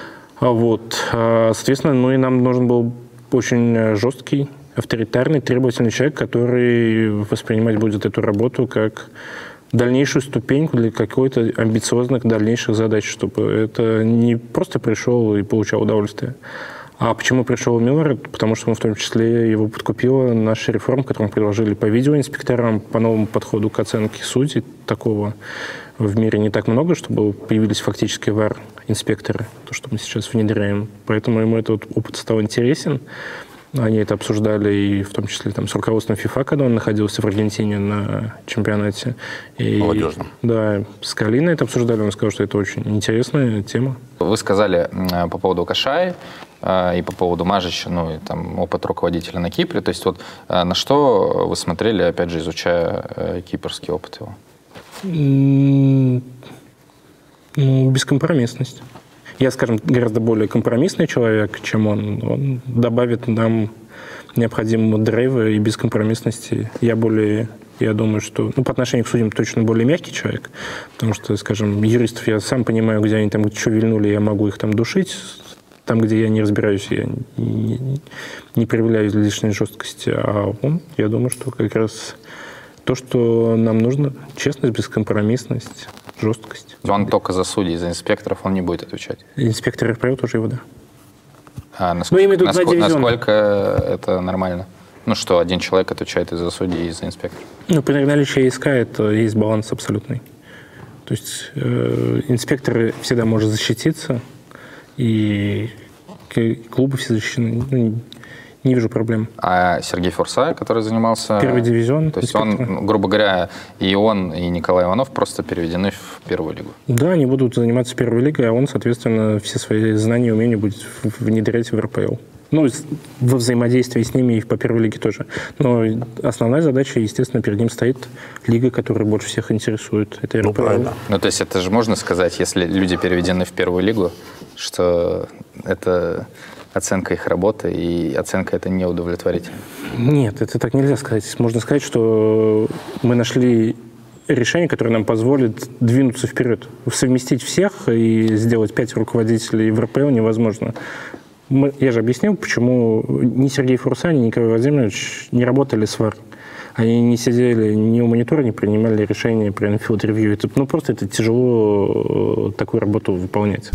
Вот. Соответственно, ну и нам нужен был очень жесткий, авторитарный, требовательный человек, который воспринимать будет эту работу как дальнейшую ступеньку для какой-то амбициозных дальнейших задач, чтобы это не просто пришел и получал удовольствие. А почему пришел Миллер? Потому что он в том числе его подкупила наша реформа, которую мы предложили по видеоинспекторам, по новому подходу к оценке судей. Такого в мире не так много, чтобы появились фактически вар-инспекторы, то, что мы сейчас внедряем. Поэтому ему этот опыт стал интересен. Они это обсуждали и в том числе там, с руководством ФИФА, когда он находился в Аргентине на чемпионате. И, молодежном. Да, с Калиной это обсуждали. Он сказал, что это очень интересная тема. Вы сказали по поводу Кашаи и по поводу Мажича, ну и там опыт руководителя на Кипре. То есть вот на что вы смотрели, опять же, изучая кипрский опыт его? Ну, бескомпромиссность. Я, скажем, гораздо более компромиссный человек, чем он. Он добавит нам необходимого драйва и бескомпромиссности. Я более, я думаю, что, ну, по отношению к судьям точно более мягкий человек, потому что, скажем, юристов я сам понимаю, где они там что вильнули, я могу их там душить. Там, где я не разбираюсь, я не, не проявляю излишней жесткости. А он, я думаю, что как раз то, что нам нужно, честность, бескомпромиссность, жесткость. Он только за судей, за инспекторов он не будет отвечать? Инспектор эр пэ о тоже его, да. А насколько, ну, насколько, насколько это нормально? Ну что, один человек отвечает и за судей, и за инспектора? Ну, при наличии ИСК это есть баланс абсолютный. То есть э, инспектор всегда может защититься, и клубы все защищены. Ну, не вижу проблем. А Сергей Фурса, который занимался... Первый дивизион. То есть он, грубо говоря, и он, и Николай Иванов просто переведены в первую лигу? Да, они будут заниматься первой лигой, а он, соответственно, все свои знания и умения будет внедрять в эр пэ эл. Ну, во взаимодействии с ними и по первой лиге тоже. Но основная задача, естественно, перед ним стоит лига, которая больше всех интересует. Это эр пэ эл. Ну, ну, то есть это же можно сказать, если люди переведены в первую лигу, что это оценка их работы, и оценка это не удовлетворительна? Нет, это так нельзя сказать. Можно сказать, что мы нашли решение, которое нам позволит двинуться вперед. Совместить всех и сделать пять руководителей в эр пэ эл невозможно. Мы, я же объяснил, почему ни Сергей Фурса, ни Николай Владимирович не работали с ВАР. Они не сидели ни у монитора, не принимали решения при on-field review. Это, ну, просто это тяжело такую работу выполнять.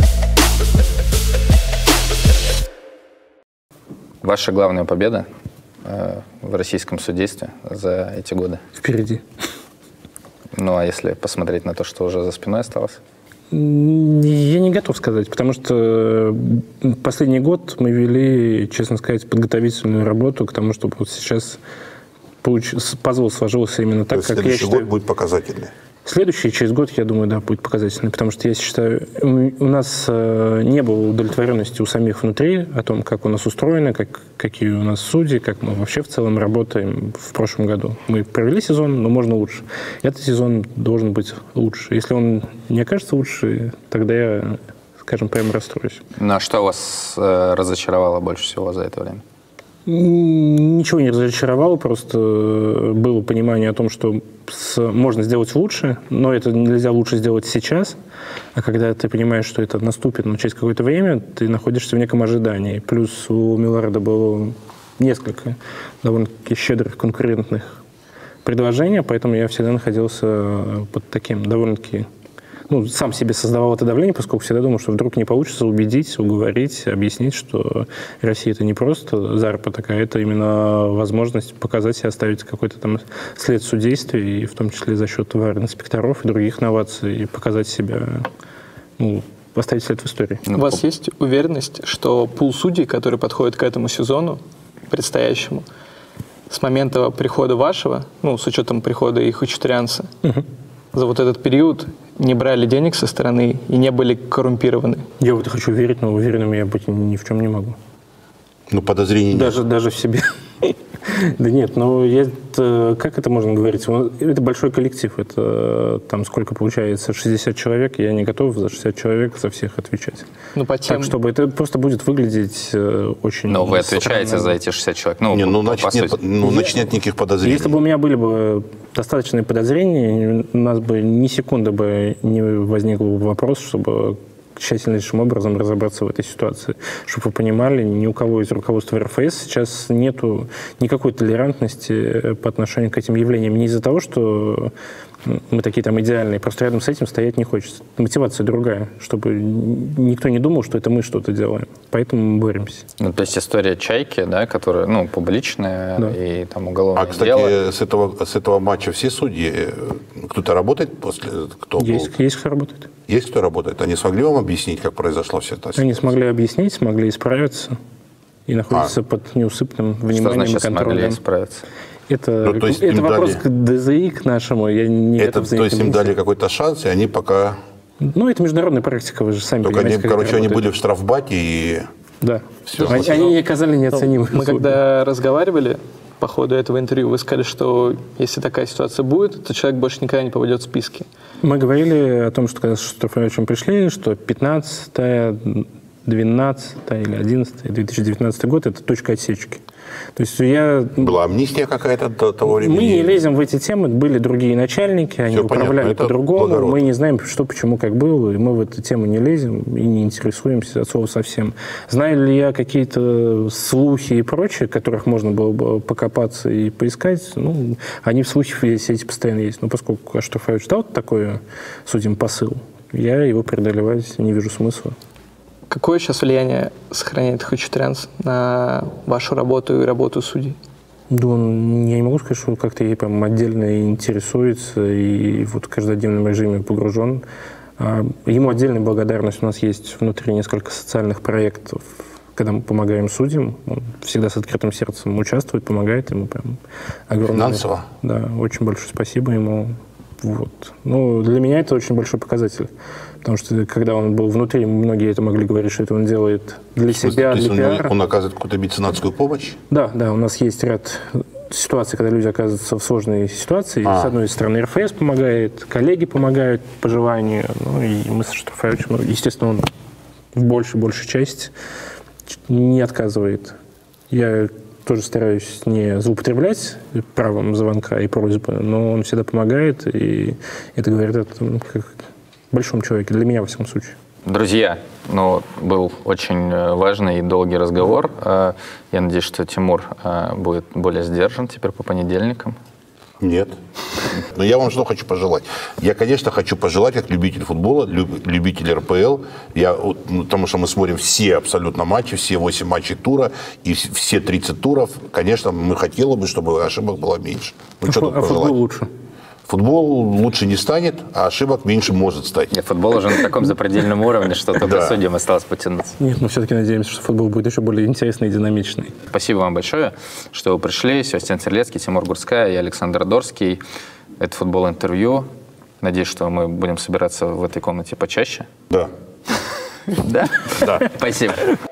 Ваша главная победа э, в российском судействе за эти годы? Впереди. Ну, а если посмотреть на то, что уже за спиной осталось? Я не готов сказать, потому что последний год мы вели, честно сказать, подготовительную работу к тому, чтобы вот сейчас получ... пазл сложился именно так, как я считаю. Следующий год будет показательный. Следующий, через год, я думаю, да, будет показательный, потому что я считаю, у нас не было удовлетворенности у самих внутри о том, как у нас устроено, как, какие у нас судьи, как мы вообще в целом работаем в прошлом году. Мы провели сезон, но можно лучше. Этот сезон должен быть лучше. Если он не окажется лучше, тогда я, скажем, прямо расстроюсь. Ну а что вас э, разочаровало больше всего за это время? Ничего не разочаровало, просто было понимание о том, что с, можно сделать лучше, но это нельзя лучше сделать сейчас, а когда ты понимаешь, что это наступит, но через какое-то время, ты находишься в неком ожидании. Плюс у Милларда было несколько довольно-таки щедрых конкурентных предложений, поэтому я всегда находился под таким довольно-таки... Ну, сам себе создавал это давление, поскольку всегда думал, что вдруг не получится убедить, уговорить, объяснить, что Россия — это не просто заработок, а это именно возможность показать и оставить какой-то там след судействия, и в том числе за счет вар-инспекторов и других новаций, и показать себя, ну, оставить след в истории. У вас есть уверенность, что пул судей, который подходит к этому сезону предстоящему, с момента прихода вашего, ну, с учетом прихода и хачатурянца, угу. за вот этот период не брали денег со стороны и не были коррумпированы? Я в это хочу верить, но уверенным я быть ни в чем не могу. Ну, подозрений даже, нет. Даже в себе. Да нет, ну я, как это можно говорить? Это большой коллектив, это там сколько получается, шестьдесят человек, я не готов за шестьдесят человек за всех отвечать. Ну, по тем... Так, чтобы это просто будет выглядеть очень... Но вы отвечаете странно. За эти шестьдесят человек? Ну, не, ну, значит, нет, ну, значит, нет никаких подозрений. Если бы у меня были бы достаточные подозрения, у нас бы ни секунды бы не возникло бы вопрос, чтобы тщательнейшим образом разобраться в этой ситуации. Чтобы вы понимали, ни у кого из руководства эр эф эс сейчас нету никакой толерантности по отношению к этим явлениям. Не из-за того, что мы такие там идеальные, просто рядом с этим стоять не хочется. Мотивация другая, чтобы никто не думал, что это мы что-то делаем. Поэтому мы боремся. Ну, то есть история «Чайки», да, которая, ну, публичная, да. И там уголовное дело. А, кстати, дело. С, этого, с этого матча все судьи, кто-то работает после? Кто есть, был? Есть кто работает. Есть кто работает? Они смогли вам объяснить, как произошла вся эта ситуация? Они смогли объяснить, смогли исправиться и находятся а. под неусыпным вниманием и контролем. Что значит смогли исправиться? Это, ну, это вопрос дали... к дэ зэ и, к нашему. Я не это, то есть им дали какой-то шанс, и они пока... Ну, это международная практика, вы же сами Только понимаете. Они, короче, они были в штрафбате и... Да. Все. Они, они не оказали неоценимой Мы когда разговаривали по ходу этого интервью, вы сказали, что если такая ситуация будет, то человек больше никогда не попадет в списки. Мы говорили о том, что когда с Штрафовичем пришли, что пятнадцатое, двенадцатое или одиннадцатое, две тысячи девятнадцатый год – это точка отсечки. То есть я... Была амнистия какая-то до того времени? Мы не лезем в эти темы, были другие начальники, они Все управляли по-другому, мы не знаем, что, почему, как было, и мы в эту тему не лезем и не интересуемся от слова совсем. Знаю ли я какие-то слухи и прочее, которых можно было бы покопаться и поискать? Ну, они в слухах все эти постоянно есть. Но поскольку Аштрафович дал такой судим посыл, я его преодолевать не вижу смысла. Какое сейчас влияние сохраняет хачатурянц на вашу работу и работу судей? Да, он, я не могу сказать, что он как-то ей прям отдельно интересуется и вот в каждодневном режиме погружен. Ему отдельная благодарность. У нас есть внутри несколько социальных проектов, когда мы помогаем судьям. Он всегда с открытым сердцем участвует, помогает ему. Прям огромное, финансово? Да, очень большое спасибо ему. Вот. Ну, для меня это очень большой показатель. Потому что, когда он был внутри, многие это могли говорить, что это он делает для себя, для пиара. Он, он оказывает какую-то меценатскую помощь? Да, да, у нас есть ряд ситуаций, когда люди оказываются в сложной ситуации. А. С одной стороны, эр эф эс помогает, коллеги помогают по желанию. Ну, и мы со Штрафовичем, естественно, он в большей, большей части не отказывает. Я тоже стараюсь не злоупотреблять правом звонка и просьбы, но он всегда помогает, и это говорит о том, как большом человеке, для меня, во всяком случае. Друзья, ну, был очень важный и долгий разговор. Я надеюсь, что Тимур будет более сдержан теперь по понедельникам. Нет. Но я вам что хочу пожелать? Я, конечно, хочу пожелать, как любитель футбола, любитель эр пэ эл, я, ну, потому что мы смотрим все абсолютно матчи, все восемь матчей тура и все тридцать туров. Конечно, мы хотели бы, чтобы ошибок было меньше. Ну, а что тут а пожелать? Футбол лучше. Футбол лучше не станет, а ошибок меньше может стать. Нет, футбол уже на таком запредельном уровне, что только судьям осталось потянуться. Нет, мы все-таки надеемся, что футбол будет еще более интересный и динамичный. Спасибо вам большое, что вы пришли. Себастьян Серлецкий, Тимур Гурская и Александр Дорский. Это футбол-интервью. Надеюсь, что мы будем собираться в этой комнате почаще. Да. Да? Да. Спасибо.